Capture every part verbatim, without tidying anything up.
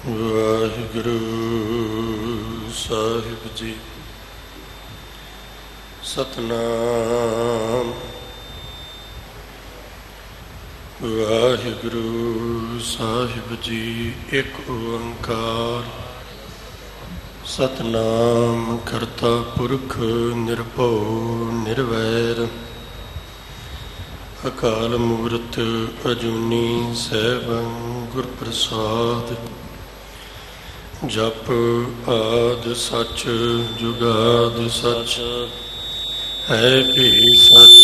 ਵਾਹਿਗੁਰੂ ਸਾਹਿਬ ਜੀ। ਸਤਨਾਮ ਵਾਹਿਗੁਰੂ ਸਾਹਿਬ ਜੀ। ਇੱਕ ਓੰਕਾਰ ਸਤਨਾਮ ਕਰਤਾ ਪੁਰਖ ਨਿਰਭਉ ਨਿਰਵੈਰ ਅਕਾਲ ਮੂਰਤ ਅਜੂਨੀ ਸੈਭੰ ਗੁਰ ਪ੍ਰਸਾਦ। ਜਪ ਆਦਿ ਸੱਚ ਜੁਗਾਦਿ ਸੱਚ ਹੈ ਭੀ ਸੱਚ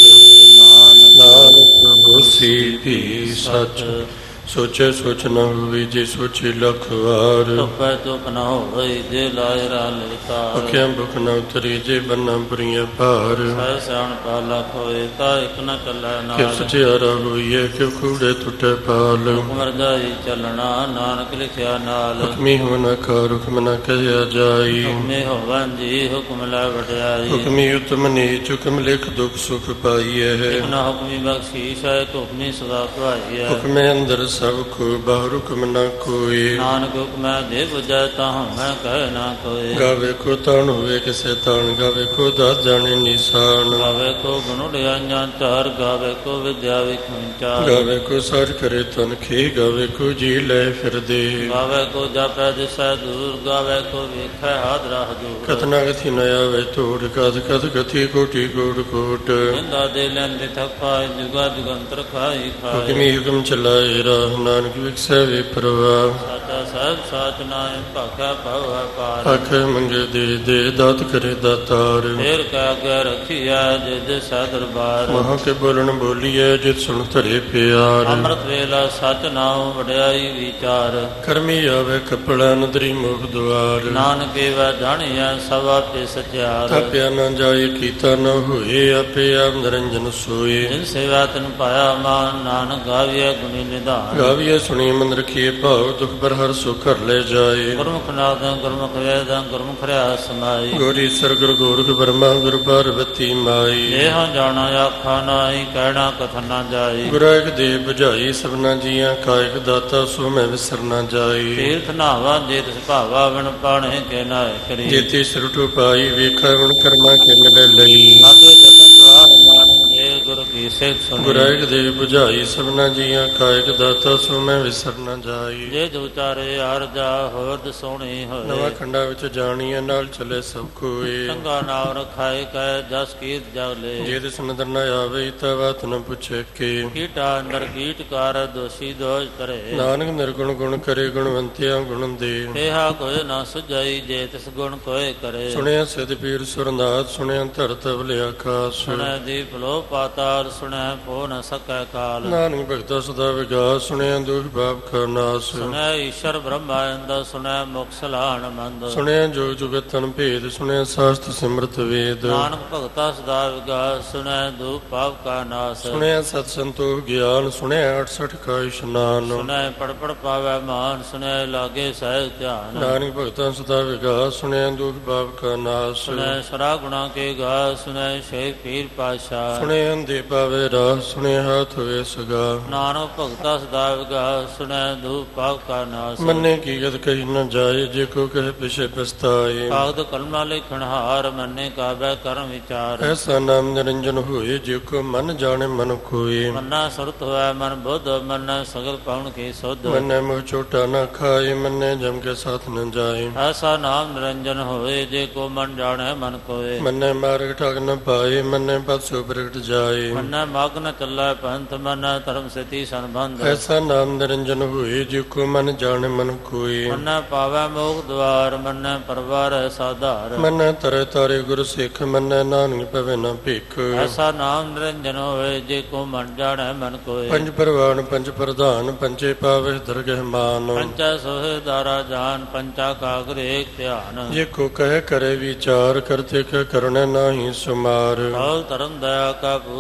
ਨਾਨਕ ਹੋਸੀ ਭੀ ਸੱਚ। ਸੋਚੇ ਸੋਚ ਨ ਹੋਵੇ ਜੇ ਸੋਚੇ ਲੱਖ ਵਾਰ। ਧੁਪੈ ਧੁਪ ਨ ਹੋਵੇ ਜੇ ਲਾਇ ਰਾਲੇ ਤਾਰ। ਅੱਖਾਂ ਭੁਖ ਨ ਉਤਰੀ ਜੇ ਬੰਨਾਂ ਬੁਰੀਆਂ ਭਾਰ। ਸਹਿ ਸਿਆਣਪਾ ਲੱਖ ਹੋਏ ਤਾਂ ਇੱਕ ਨ ਚੱਲੈ ਨਾਲ। ਕਿਵ ਸਚਿਆਰਾ ਹੋਈਏ ਕਿਵ ਕੂੜੇ ਟੁੱਟੇ ਪਾਲ। ਹੁਕਮ ਰਜਾਈ ਚੱਲਣਾ ਨਾਨਕ ਲਿਖਿਆ ਨਾਲ। ਹੁਕਮੀ ਹੋਵਨ ਆਖਾਰ ਹੁਕਮ ਨ ਕਹਿਆ ਜਾਈ। ਹੁਕਮੇ ਹੋਵਨ ਜੀ ਹੁਕਮ ਲੈ ਵਡਿਆਈ। ਹੁਕਮੀ ਉਤਮ ਨੀਚ ਹੁਕਮ ਲਿਖ ਦੁਖ ਸੁਖ ਪਾਈਐ। ਇਕ ਨ ਹੁਕਮੀ ਬਖਸ਼ੀਸ਼ ਹੈ ਇਕ ਹੁਕਮੀ ਸਦਾ ਭਾਈ ਹੈ। ਹੁਕਮੇ ਅੰਦਰ ਸਭ ਕੋ ਬਾਹਰ ਹੁਕਮ ਨ ਕੋਇ। ਨਾਨਕ ਹੁਕਮੈ ਦੇ ਬੁਝੈ ਤਾਹੁ ਮੈਂ ਕਹਿ ਨਾ ਕੋਇ। ਗਾਵੇ ਕੋ ਤਾਣ ਹੋਵੇ ਕਿਸੇ ਤਾਣ ਗਾਵੇ ਕੋ ਦਾਸ ਜਾਣੇ ਨਿਸ਼ਾਨ। ਗਾਵੇ ਕੋ ਗੁਣ ਉਡਿਆਈਆਂ ਚਾਰ ਗਾਵੇ ਕੋ ਵਿਦਿਆ ਵਿਖੰਚਾਰ। ਗਾਵੇ ਕੋ ਸਾਜ ਕਰੇ ਤਨ ਖੇ ਗਾਵੇ ਕੋ ਜੀ ਲੈ ਫਿਰਦੇ। ਗਾਵੇ ਕੋ ਜਾਪੈ ਦਿਸੈ ਦੂਰ ਗਾਵੇ ਕੋ ਵੇਖੈ ਹਾਦਰਾ ਹਜੂਰ। ਕਤਨਾ ਗਥੀ ਨ ਆਵੇ ਤੋੜ ਕਦ ਕਦ ਗਥੀ ਕੋਟੀ ਕੋਟ ਕੋਟ। ਨਿੰਦਾ ਦੇ ਲੈਂਦੇ ਥਕਾਇ ਜੁਗਾ ਜੁਗੰਤਰ ਖਾਈ ਖਾਏ। ਹੁਕਮੀ ਹੁਕਮ ਚਲਾਏ ਰਾਹ ਨਾਨਕ ਵਿਖਸੈ ਵੇ ਪ੍ਰਵਾਹ। ਸਾਚਾ ਸਾਹਿਬ ਸਾਚ ਨਾਇ ਭਾਖਿਆ ਭਵ ਹੈ ਪਾਰ। ਆਖੇ ਮੰਗੇ ਦੇ ਦੇ ਦਾਤ ਕਰੇ ਦਾਤਾਰ। ਫੇਰ ਕਹਿ ਅੱਗੇ ਰਖੀਐ ਜਿਦ ਸੈ ਦਰਬਾਰ। ਮਹਾ ਕੇ ਬੋਲਣ ਬੋਲੀਐ ਜਿਤ ਸੁਣ ਧਰੇ ਪਿਆਰ। ਅੰਮ੍ਰਿਤ ਵੇਲਾ ਸਚ ਨਾਉ ਵਡਿਆਈ ਵਿਚਾਰ। ਕਰਮੀ ਆਵੇ ਕਪੜਾ ਨਦਰੀ ਮੁਖ ਦੁਆਰ। ਨਾਨਕ ਏਵੈ ਜਾਣੀਐ ਸਭ ਆਪੇ ਸਚਿਆਰ। ਆਪਿਆ ਨਾ ਜਾਏ ਕੀਤਾ ਨ ਹੋਏ ਆਪੇ ਆਪ ਨਿਰੰਜਨ ਸੋਏ। ਜਿਨ ਸੇਵਾ ਤਨ ਪਾਇਆ ਮਾਨ ਨਾਨਕ ਗਾਵੀਐ ਗੁਣੀ ਨਿਧਾਨ। ਗਾਵੀਐ ਸੁਣੀ ਮਨ ਰਖੀਏ ਭਾਵ ਦੁਖ ਪਰ ਹਰ ਸੁਖ ਹਰ ਲੈ ਜਾਏ। ਗੁਰਮੁਖ ਨਾਦੰ ਗੁਰਮੁਖ ਵੇਦੰ ਗੁਰਮੁਖ ਰਿਆ ਸਮਾਈ। ਗੋਰੀ ਸਰ ਗੁਰ ਗੋਰਖ ਬਰਮਾ ਗੁਰ ਪਾਰਵਤੀ ਮਾਈ। ਦੇਹਾਂ ਜਾਣਾ ਆਖਾ ਨਾਹੀ ਕਹਿਣਾ ਕਥਨ ਨਾ ਜਾਈ। ਗੁਰਾ ਇਕ ਦੇ ਬੁਝਾਈ ਸਭਨਾ ਜੀਆਂ ਕਾਇਕ ਦਾਤਾ ਸੋ ਮੈਂ ਵਿਸਰ ਨਾ ਜਾਈ। ਤੀਰਥ ਨਾਵਾ ਜੇ ਤਿਸ ਭਾਵਾ ਵਿਣ ਪਾਣੇ ਕੇ ਨਾਇ ਕਰੀ। ਜੇਤੀ ਸਿਰਟੂ ਪਾਈ ਵੇਖਾ ਗੁਣ ਕਰਮਾ ਕੇ ਮਿਲੇ ਲਈ। ਆਪੇ ਜਗਨ ਦੁਆਰ ਮਾਨ ਜੇ ਗੁਰ ਕੀ ਸਿੱਖ ਸੁਣੀ। ਗੁਰਾ ਇਕ ਦੇ ਬੁਝਾਈ ਸਭਨਾ ਜੀਆਂ ਕਾਇਕ ਦਾਤਾ ਸੋ ਮੈਂ ਵਿਸਰ ਨਾ ਜਾਈ। ਜੇ ਦੁਚਾਰੇ ਅਰਜਾ ਹੋਰ ਦਸੋਣੀ ਹੋਏ। ਨਵਾਂ ਖੰਡਾ ਵਿੱਚ ਜਾਣੀਏ ਨਾਲ ਚੱਲੇ ਸਭ ਕੋਏ। ਚੰਗਾ ਨਾਮ ਰਖਾਏ ਕਹਿ ਜਸ ਕੀਤ ਜਗ ਲੈ। ਜੇ ਤਿਸ ਨਦਰ ਨ ਆਵੇ ਤਾਂ ਬਾਤ ਨ ਪੁੱਛੇ ਕੇ। ਕੀਟਾ ਅੰਦਰ ਕੀਟ ਕਰ ਦੋਸ਼ੀ ਦੋਜ ਕਰੇ। ਨਾਨਕ ਨਿਰਗੁਣ ਗੁਣ ਕਰੇ ਗੁਣਵੰਤਿਆ ਗੁਣ ਦੇ। ਤੇਹਾ ਕੋਈ ਨਾ ਸੁਝਾਈ ਜੇ ਤਿਸ ਗੁਣ ਕੋਏ ਕਰੇ। ਸੁਣਿਆ ਸਿਧ ਪੀਰ ਸੁਰਨਾਥ ਸੁਣਿਆ ਧਰਤ ਅਵਲਿ ਆਕਾਸ਼। ਸੁਣੈ ਦੀਪ ਲੋ ਪਾਤਾਲ ਸੁਣੈ ਪੋ ਨ ਸਕੈ ਕਾਲ। ਨਾਨਕ ਭਗਤਾ ਸਦਾ ਵਿਗਾਸ ਸੁਣਿਆ ਦੁਖ ਪਾਪ ਕਾ ਨਾਸ। ਸੁਣੈ ਈਸ਼ਰ ਬ੍ਰਹਮਾਨੰਦ ਸੁਣੈ ਮੁਖ ਸਲਾਹਣ ਮੰਦ। ਸੁਣਿਆ ਜੋਗ ਜੁਗਤ ਤਨ ਭੇਦ ਸੁਣਿਆ ਸਾਸਤ ਸਿਮਰਤ ਵੇਦ। ਨਾਨਕ ਭਗਤਾ ਸਦਾ ਵਿਗਾਸ ਸੁਣੈ ਦੁਖ ਪਾਪ ਕਾ ਨਾਸ। ਸੁਣਿਆ ਸਤ ਸੰਤੋਖ ਗਿਆਨ ਸੁਣਿਆ ਅਠਸਠ ਕਾ ਇਸ਼ਨਾਨ। ਸੁਣੈ ਪੜ ਪੜ ਪਾਵੈ ਮਾਨ ਸੁਣੈ ਲਾਗੇ ਸਹਿਜ ਧਿਆਨ। ਨਾਨਕ ਭਗਤਾ ਸਦਾ ਵਿਗਾਸ ਸੁਣਿਆ ਦੁਖ ਪਾਪ ਕਾ ਨਾਸ। ਸੁਣੈ ਸਰਾ ਗੁਣਾ ਕੇ ਗਾ ਸੁਣੈ ਸ਼ੇਖ ਪੀਰ ਪਾਸ਼ਾ। ਸੁਣਿਆ ਅੰਦੇ ਪਾਵੇ ਰਾਹ ਸੁਣਿਆ ਹਾਥ ਹੋਏ ਸਗਾ। ਨਾਨਕ ਭਗਤਾ ਸਦਾ ਵਿਗਾਸ ਸੁਣੈ ਦੁਖ ਪਾਪ ਕਾ ਨਾਸ। ਮੰਨੇ ਕੀ ਗਤ ਕਹੀ ਨ ਜਾਏ ਜੇ ਕੋ ਕਹੇ ਪਿਛੇ ਪਛਤਾਏ। ਕਾਗਦ ਕਲਮਾ ਲਿਖਣ ਹਾਰ ਮੰਨੇ ਕਾਬੈ ਕਰਮ ਵਿਚਾਰ। ਐਸਾ ਨਾਮ ਨਿਰੰਜਨ ਹੋਏ ਜੇ ਕੋ ਮਨ ਜਾਣੇ ਮਨ ਕੋਏ। ਮੰਨਾ ਸੁਰਤ ਹੋਇ ਮਨ ਬੁੱਧ ਮੰਨਾ ਸਗਲ ਪਾਉਣ ਕੀ ਸੁਧ। ਮੰਨੇ ਮੁਹ ਛੋਟਾ ਨ ਖਾਏ ਮੰਨੇ ਜਮ ਕੇ ਸਾਥ ਨ ਜਾਏ। ਐਸਾ ਨਾਮ ਨਿਰੰਜਨ ਹੋਏ ਜੇ ਕੋ ਮਨ ਜਾਣੈ ਮਨ ਕੋਏ। ਮੰਨੇ ਮਾਰਗ ਠਗ ਨ ਪਾਏ ਮੰਨੇ ਪਦ ਸੋ ਪ੍ਰਗਟ ਜਾਏ। ਮੰਨਾ ਮਗ ਨ ਚੱਲੈ ਪੰਥ ਮੰਨਾ ਧਰਮ ਸੇਤੀ ਸੰਬੰਧ। ਐਸਾ ਨਾਮ ਨਿਰੰਜਨ ਹੋਏ ਜੇ ਕੋ ਮਨ ਜਾਣੇ ਮਨ ਕੋਏ। ਮੰਨਾ ਪਾਵੈ ਮੋਖ ਦੁਆਰ ਮੰਨਾ ਪਰਵਾਰ ਸਾਧਾਰ। ਮੰਨੇ ਤਰੇ ਤਾਰੇ ਗੁਰ ਸਿੱਖ ਮੰਨੇ ਨਾਨਕ ਪਵੇ ਨ ਭਿਖ। ਐਸਾ ਨਾਮ ਨਿਰੰਜਨ ਹੋਏ ਜੇ ਕੋ ਮਨ ਜਾਣੈ ਮਨ ਕੋਏ। ਪੰਜ ਪਰਵਾਨ ਪੰਜ ਪ੍ਰਧਾਨ ਪੰਚੇ ਪਾਵੇ ਦਰਗਹਿ ਮਾਨ। ਪੰਚਾ ਸੋਹਿ ਦਾਰਾ ਜਾਨ ਪੰਚਾ ਕਾਗਰ ਏਕ ਧਿਆਨ। ਜੇ ਕੋ ਕਹੇ ਕਰੇ ਵਿਚਾਰ ਕਰਤੇ ਕਹ ਕਰੁਣੈ ਨਾਹੀ ਸੁਮਾਰ। ਕੌਲ ਧਰਮ ਦਇਆ ਕਾ ਭੂ ਸੰਤੋ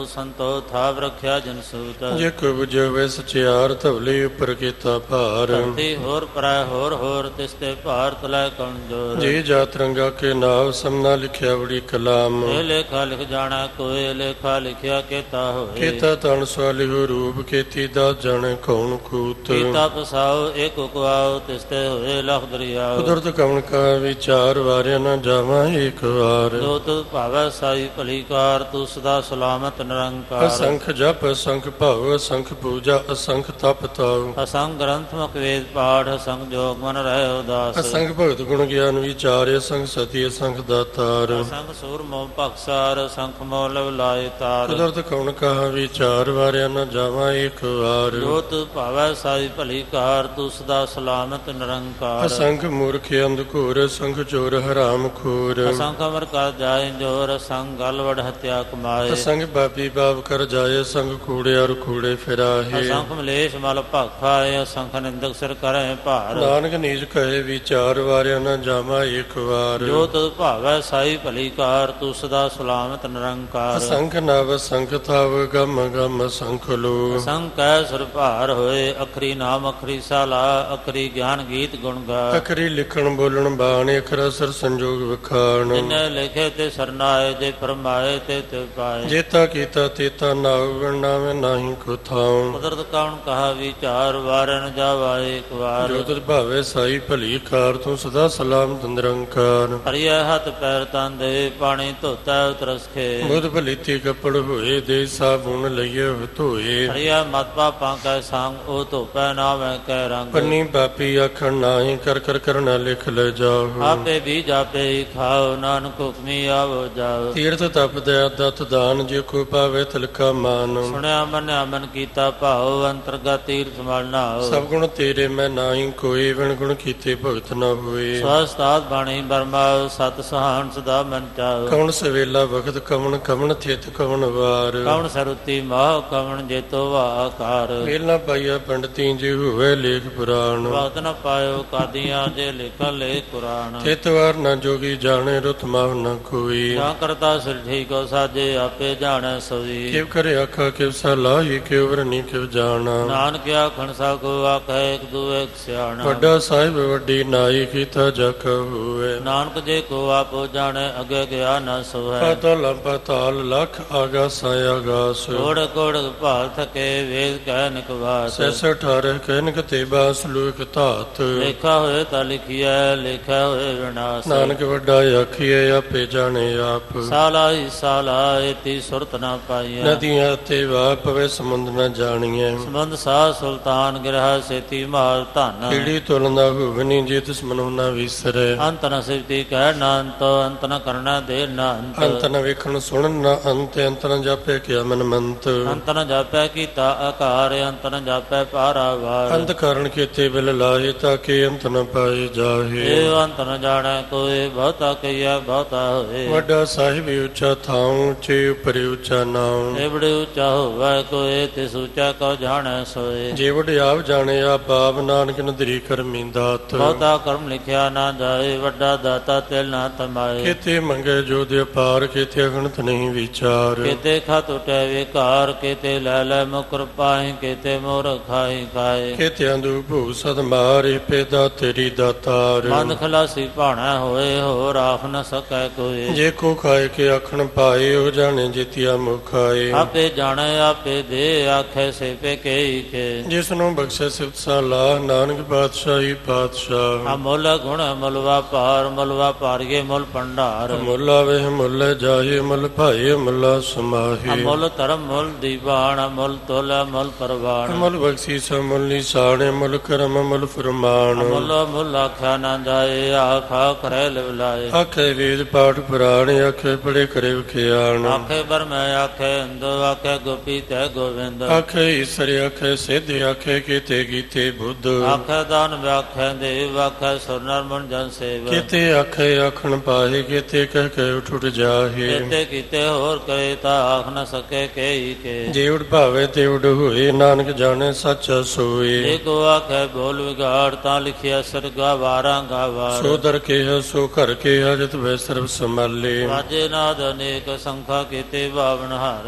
ਕੋ ਥਾਵ ਰੱਖਿਆ ਜਨ ਸੂਤ। ਜੇ ਕੋ ਬੁਝੇ ਵੇ ਸਚਿਆਰ ਧਵਲੇ ਉੱਪਰ ਕੀਤਾ ਭਾਰ। ਧਰਤੀ ਹੋਰ ਪਰੈ ਹੋਰ ਹੋਰ ਤਿਸ ਤੇ ਭਾਰ ਤਲੈ ਕਮਜੋਰ। ਜੇ ਜਾਤ ਰੰਗਾ ਕੇ ਨਾਮ ਸਮਨਾ ਲਿਖਿਆ ਬੜੀ ਕਲਾਮ। ਇਹ ਲੇਖਾ ਲਿਖ ਜਾਣਾ ਕੋਇ ਲੇਖਾ ਲਿਖਿਆ ਕੇਤਾ ਹੋਏ। ਕੀਤਾ ਤਨ ਸਵਾਲਿਓ ਰੂਪ ਕੀਤੀ ਦਾ ਜਾਣੇ ਕੌਣ ਕੂਤ। ਕੀਤਾ ਪਸਾਓ ਏਕ ਉਕਵਾਓ ਤਿਸ ਤੇ ਹੋਏ ਲਖ ਦਰਿਆਓ। ਕੁਦਰਤ ਕਵਣ ਕਾ ਵਿਚਾਰ ਵਾਰਿਆ ਨਾ ਜਾਵਾਂ ਏਕ ਵਾਰ। ਜੋ ਤੁਧ ਭਾਵੈ ਸਾਈ ਭਲੀ ਕਾਰ ਤੂੰ ਸਦਾ ਸਲਾਮਤ ਨਿਰੰਕਾਰ। ਅਸੰਖ ਜਪ ਅਸੰਖ ਭਾਵ ਅਸੰਖ ਪੂਜਾ ਅਸੰਖ ਤਪ ਤਾਉ। ਅਸੰਗ ਗ੍ਰੰਥ ਮੁਖ ਵੇਦ ਪਾਠ ਅਸੰਗ ਜੋਗ ਮਨ ਰਹਿ ਉਦਾਸ। ਅਸੰਖ ਭਗਤ ਗੁਣ ਗਿਆਨ ਵਿਚਾਰ ਅਸੰਖ ਸਤੀ ਅਸੰਖ ਦਾਤਾਰ। ਅਸੰਗ ਸੂਰ ਮੋਹ ਭਖਸਾਰ ਅਸੰਖ ਮੋਹ ਲਵ ਲਾਏ ਤਾਰ। ਕੁਦਰਤ ਕਵਣ ਕਹਾ ਵਿਚਾਰ ਵਾਰਿਆ ਨਾ ਜਾਵਾਂ ਏਕ ਵਾਰ। ਜੋ ਤੁਧ ਭਾਵੈ ਸਾਈ ਭਲੀ ਕਾਰ ਤੂੰ ਸਦਾ ਸਲਾਮਤ ਨਿਰੰਕਾਰ। ਅਸੰਖ ਮੂਰਖ ਅੰਧਕੂਰ ਅਸੰਖ ਚੋਰ ਹਰਾਮ ਖੋਰ। ਅਸੰਖ ਅਮਰ ਕਰ ਜਾਏ ਜੋਰ ਅਸੰਗ ਗਲ ਵਡ ਹਤਿਆ ਕਮਾਏ। ਅਸੰਖ ਬਾਪੀ ਬਾਪ ਕਰ ਜਾਏ ਅਸੰਖ ਕੂੜੇ ਔਰ ਕੂੜੇ ਫਿਰਾਹੇ। ਅਸੰਖ ਮਲੇਸ਼ ਮਲ ਭਾਖਾਏ ਅਸੰਖ ਨਿੰਦਕ ਸਿਰ ਕਰੈ ਭਾਰ। ਨਾਨਕ ਨੀਜ ਕਹੇ ਵਿਚਾਰ ਵਾਰਿਆ ਨਾ ਜਾਵਾਂ ਏਕ ਵਾਰ। ਜੋ ਤੁਧ ਭਾਵੈ ਸਾਈ ਭਲੀ ਕਾਰ ਤੂੰ ਸਦਾ ਸਲਾਮਤ ਨਿਰੰਕਾਰ। ਅਸੰਖ ਨਵ ਅਸੰਖ ਥਾਵ ਗਮ ਗਮ ਅਸੰਖ ਲੋ। ਅਸੰਖ ਕੈ ਸੁਰ ਭਾਰ ਹੋਏ ਅਖਰੀ ਨਾਮ ਅਖਰੀ ਸਾਲਾ ਅਖਰੀ ਗਿਆਨ ਗੀਤ ਗੁਣ ਗਾ। ਅਖਰੀ ਲਿਖਣ ਬੋਲਣ ਬਾਣੀ ਅਖਰ ਅਸਰ ਸੰਜੋਗ ਵਿਖਾਣ। ਜਿਨੇ ਲਿਖੇ ਤੇ ਸਰਨਾਏ ਜੇ ਫਰਮਾਏ ਤੇ ਤੇ ਪਾਏ। ਜੇਤਾ ਕੀਤਾ ਤੇਤਾ ਨਾਉ ਗਣਾਵੇਂ ਨਾਹੀ ਕੋ ਥਾਉ। ਕੁਦਰਤ ਕੌਣ ਕਹਾ ਵਿਚਾਰ ਵਾਰਨ ਜਾਵਾ ਏਕ ਵਾਰ। ਜੋ ਤੁਧ ਭਾਵੇ ਸਾਈ ਭਲੀ ਕਾਰ ਤੂੰ ਸਦਾ ਸਲਾਮ ਨਿਰੰਕਾਰ। ਹਰਿਆ ਹੱਥ ਪੈਰ ਤਨ ਦੇ ਪਾਣੀ ਧੋਤਾ ਉਤਰਸ ਖੇ। ਬੁੱਧ ਭਲੀਤੀ ਕੱਪੜ ਹੋਏ ਦੇ ਸਾਬੂਨ ਲਈਏ ਧੋਏ। ਹਰਿਆ ਮਤ ਪਾਪਾਂ ਕੈ ਸੰਗ ਉਹ ਧੋਪੈ ਨਾਵੇਂ ਕੈ ਰੰਗ। ਪੰਨੀ ਪਾਪੀ ਆਖਣ ਨਾਹੀ ਕਰ ਕਰ ਕਰਨਾ ਲਿਖ ਲੈ ਜਾਓ। ਆਪੇ ਵੀ ਜਾਪੇ ਹੀ ਖਾਓ ਨਾਨਕ ਹੁਕਮੀ ਆਵੋ ਜਾਓ। ਤੀਰਥ ਤਪ ਦਇਆ ਦਤ ਦਾਨ ਜੇ ਕੋ ਪਾਵੇ ਤਿਲਕਾ ਮਾਨ। ਸੁਣਿਆ ਮੰਨਿਆ ਮਨ ਕੀਤਾ ਭਾਉ ਅੰਤਰਗਤ ਤੀਰਥ ਮਲ ਨਾਉ। ਸਭ ਗੁਣ ਤੇਰੇ ਮੈਂ ਨਾਹੀ ਕੋਈ ਵਿਣ ਗੁਣ ਕੀਤੇ ਭਗਤ ਨਾ ਹੋਏ। ਸਵਸਤਾਦ ਬਾਣੀ ਬਰਮਾਉ ਸਤ ਸਹਾਨ ਸਦਾ ਮਨ ਚਾਉ। ਕਵਣ ਸਵੇਲਾ ਵਖਤ ਕਵਣ ਕਵਣ ਥਿਤ ਕਵਣ ਵਾਰ। ਕਵਣ ਸਰੁਤੀ ਮਾਹ ਕਵਣ ਜੇਤੋ ਆਕਾਰ। ਮੇਲ ਨਾ ਪਾਈਆ ਪੰਡਤੀ ਜੇ ਹੋਵੇ ਲੇਖ ਪੁਰਾਣ। ਵਕਤ ਨ ਪਾਇਓ ਕਾਦੀਆਂ ਜੇ ਲਿਖਣ ਲੇ ਕੁਰਾਨ। ਥਿਤ ਵਾਰ ਨਾ ਜੋਗੀ ਜਾਣੇ ਰੁਤ ਮਾਹ ਨਾ ਕੋਈ। ਜਾਂ ਕਰਤਾ ਸਿਰਠੀ ਕੋ ਸਾਜੇ ਆਪੇ ਜਾਣੈ ਸੋਈ। ਕਿਵ ਕਰੇ ਆਖਾ ਕਿਵ ਸਲਾਹੀ ਕਿਵ ਵਰਨੀ ਕਿਵ ਜਾਣਾ। ਨਾਨਕ ਆਖਣ ਸਾ ਕੋ ਆਖੈ ਇਕ ਦੂ ਇਕ ਸਿਆਣਾ। ਵੱਡਾ ਸਾਹਿਬ ਵੱਡੀ ਨਾਈ ਕੀਤਾ ਜਖ ਹੋਵੇ। ਨਾਨਕ ਜੇ ਕੋ ਆਪੋ ਜਾਣੈ ਅਗੇ ਗਿਆ ਨ ਸੋਹੈ। ਪਾਤਾਲ ਪਾਤਾਲ ਲਖ ਆਗਾਸਾ ਆਗਾਸ। ਕੋੜ ਕੋੜ ਭਾਲ ਥਕੇ ਵੇਦ ਕਹਿ ਨਿਕਵਾਸ। ਸੈਸ ਅਠਾਰਹ ਕਹਿਨਕ ਤੇ ਬਾਸ ਲੂਕ ਧਾਤ। ਲੇਖਾ ਹੋਏ ਤਾਂ ਲਿਖੀਐ ਲੇਖਾ ਹੋਏ ਵਿਨਾਸ਼। ਨਾਨਕ ਵੱਡਾ ਆਖੀਏ ਆਪੇ ਜਾਣੇ ਆਪ। ਸਾਲਾ ਹੀ ਸਾਲਾ ਏਤੀ ਸੁਰਤ ਨਾ ਪਾਈਐ। ਨਦੀਆਂ ਤੇ ਵਾਹ ਪਵੇ ਸਮੁੰਦ ਨਾ ਜਾਣੀਐ। ਸੰਬੰਧ ਸਾਹ ਸੁਲਤਾਨ ਗਿਰਹ ਸੇਤੀ ਮਾਲ ਧਨ। ਕੀੜੀ ਤੁਲਨਾ ਹੋਵਨੀ ਜੇ ਤਿਸ ਮਨੁ ਨਾ ਵਿਸਰੈ। ਅੰਤ ਨ ਸਿਵਤੀ ਕਹਿ ਨਾ ਅੰਤ ਅੰਤ ਨ ਕਰਨਾ ਦੇ ਨਾ ਅੰਤ। ਅੰਤ ਨ ਵੇਖਣ ਸੁਣਨ ਨਾ ਅੰਤ ਅੰਤ ਨ ਜਾਪੇ ਕਿਆ ਮਨ ਮੰਤ। ਅੰਤ ਨ ਜਾਪੈ ਕੀਤਾ ਆਕਾਰ ਅੰਤ ਨ ਜਾਪੈ ਪਾਰਾਵਾਰ। ਅੰਤ ਕਾਰਨ ਕੀਤੇ ਬਿਲ ਲਾਹੇ ਤਾਂ ਕਿ ਅੰਤ ਨ ਪਾਏ ਜਾਹੇ। ਇਹ ਅੰਤ ਨ ਜਾਣੈ ਕੋਈ ਬਹੁਤਾ ਕਈਆ ਬਹੁਤਾ ਹੋਏ। ਵੱਡਾ ਸਾਹਿਬ ਉੱਚਾ ਥਾਉ ਉੱਚੇ ਉਪਰੇ ਉੱਚਾ ਨਾਉ। ਇਹ ਬੜੇ ਉੱਚਾ ਹੋਵੈ ਕੋਈ ਤਿਸ ਉੱਚਾ ਕਉ ਜਾਣੈ ਸੋਏ। ਜੇ ਵਡ ਆਪ ਜਾਣੇ ਆ ਬਾਪ ਨਾਨਕ ਨਦਰੀ ਕਰਮੀ ਦਾਤ। ਬਹੁਤਾ ਕਰਮ ਲਿਖਿਆ ਨਾ ਜਾਏ ਵੱਡਾ ਦਾਤਾ ਤਿਲ ਨਾ ਤਮਾਏ। ਕਿਤੇ ਮੰਗੇ ਜੋ ਦੇ ਪਾਰ ਕਿਤੇ ਅਗਣਤ ਨਹੀਂ ਵਿਚਾਰ। ਕਿਤੇ ਖਾ ਟੁਟੈ ਵਿਕਾਰ ਕਿਤੇ ਲੈ ਲੈ ਮੁਕਰ ਪਾਏ ਕਿਤੇ ਮੋਰ ਖਾਈ ਖਾਏ। ਕਿਤੇ ਅੰਦੂ ਭੂ ਸਦ ਮਾਰੇ ਪੈਦਾ ਤੇਰੀ ਦਾਤਾਰ। ਮਨ ਖਲਾਸੀ ਭਾਣਾ ਹੋਏ ਹੋਰ ਆਖ ਨ ਸਕੈ ਕੋਈ। ਜੇ ਕੋ ਖਾਏ ਕੇ ਆਖਣ ਪਾਏ ਉਹ ਜਾਣੇ ਜਿਤਿਆ ਮੁਖਾਏ। ਆਪੇ ਜਾਣੈ ਆਪੇ ਦੇ ਆਖੇ ਸੇ ਪੇ ਕਈ ਕੇ। ਜਿਸ ਨੂੰ ਬਖਸ਼ੇ ਸਿਫਤ ਸਲਾਹ ਨਾਨਕ ਪਾਤਸ਼ਾਹੀ ਪਾਤਸ਼ਾਹ। ਅਮੁੱਲ ਗੁਣ ਮੁੱਲ ਵਪਾਰ ਮੁੱਲ ਵਪਾਰੀਏ ਮੁੱਲ ਭੰਡਾਰ। ਮੁੱਲ ਆਵੇ ਮੁੱਲ ਜਾਏ ਮੁੱਲ ਭਾਏ ਮੁੱਲਾ ਸਮਾਹੇ। ਅਮੁੱਲ ਧਰਮ ਮੁੱਲ ਦੀਵਾਨ ਅਮੁੱਲ ਤੋਲ ਮੁੱਲ ਪਰਵਾਨ। ਮੁੱਲ ਬਖਸ਼ੀਸ ਮੁੱਲ ਨਿਸ਼ਾਨੇ ਮੁੱਲ ਕਰਮ ਮੁੱਲ ਫਰਮਾਨ। ਮੁੱਲ ਮੁੱਲ ਆਖਿਆ ਨਾ ਜਾਏ ਆਖਾ ਕਰੈ ਲਿਵ ਲਾਏ। ਆਖੇ ਵੇਦ ਪਾਠ ਪੁਰਾਣ ਆਖੇ ਪੜੇ ਕਰੇ ਵਿਖਿਆਣ। ਆਖੇ ਬਰਮੈ ਆਖੇ ਅੰਦੋ ਆਖੇ ਗੋਪੀ ਤੈ ਗੋਵਿੰਦ। ਆਖੇ ਈਸਰ ਆਖੇ ਸਿੱਧ ਆਖੇ ਕੀਤੇ ਕੀਤੇ ਬੁੱਧ। ਆਖੇ ਦਾਨ ਵਿਆਖੇ ਦੇਵ ਆਖੇ ਸੁਰ ਨਰ ਮਨ ਜਨ ਸੇਵ। ਕੀਤੇ ਆਖੇ ਆਖਣ ਪਾਏ ਕੀਤੇ ਕਹਿ ਕੇ ਉਠ ਉਠ ਜਾਹੇ। ਕੀਤੇ ਕੀਤੇ ਹੋਰ ਕਰੇ ਤਾਂ ਆਖ ਨ ਸਕੇ ਕਈ ਕੇ। ਜੇ ਉਡ ਭਾਵੇ ਤੇ ਉਡ ਹੋਏ ਨਾਨਕ ਜਾਣੇ ਸੱਚਾ ਸੋਏ। ਜੇ ਕੋ ਆਖੇ ਬੋਲ ਵਿਗਾੜ ਤਾਂ ਲਿਖਿਆ ਸਰਗਾ ਵਾਰਾਂ ਗਾਵਾਰ। ਸੋ ਦਰ ਕੇ ਸੋ ਘਰ ਕੇ ਜਤ ਵੈ ਸਰਬ ਸੰਭਾਲੇ। ਵਾਜੇ ਨਾਦ ਅਨੇਕ ਸੰਖਾ ਕੀਤੇ ਬਾਵਨ ਹਾਰੇ।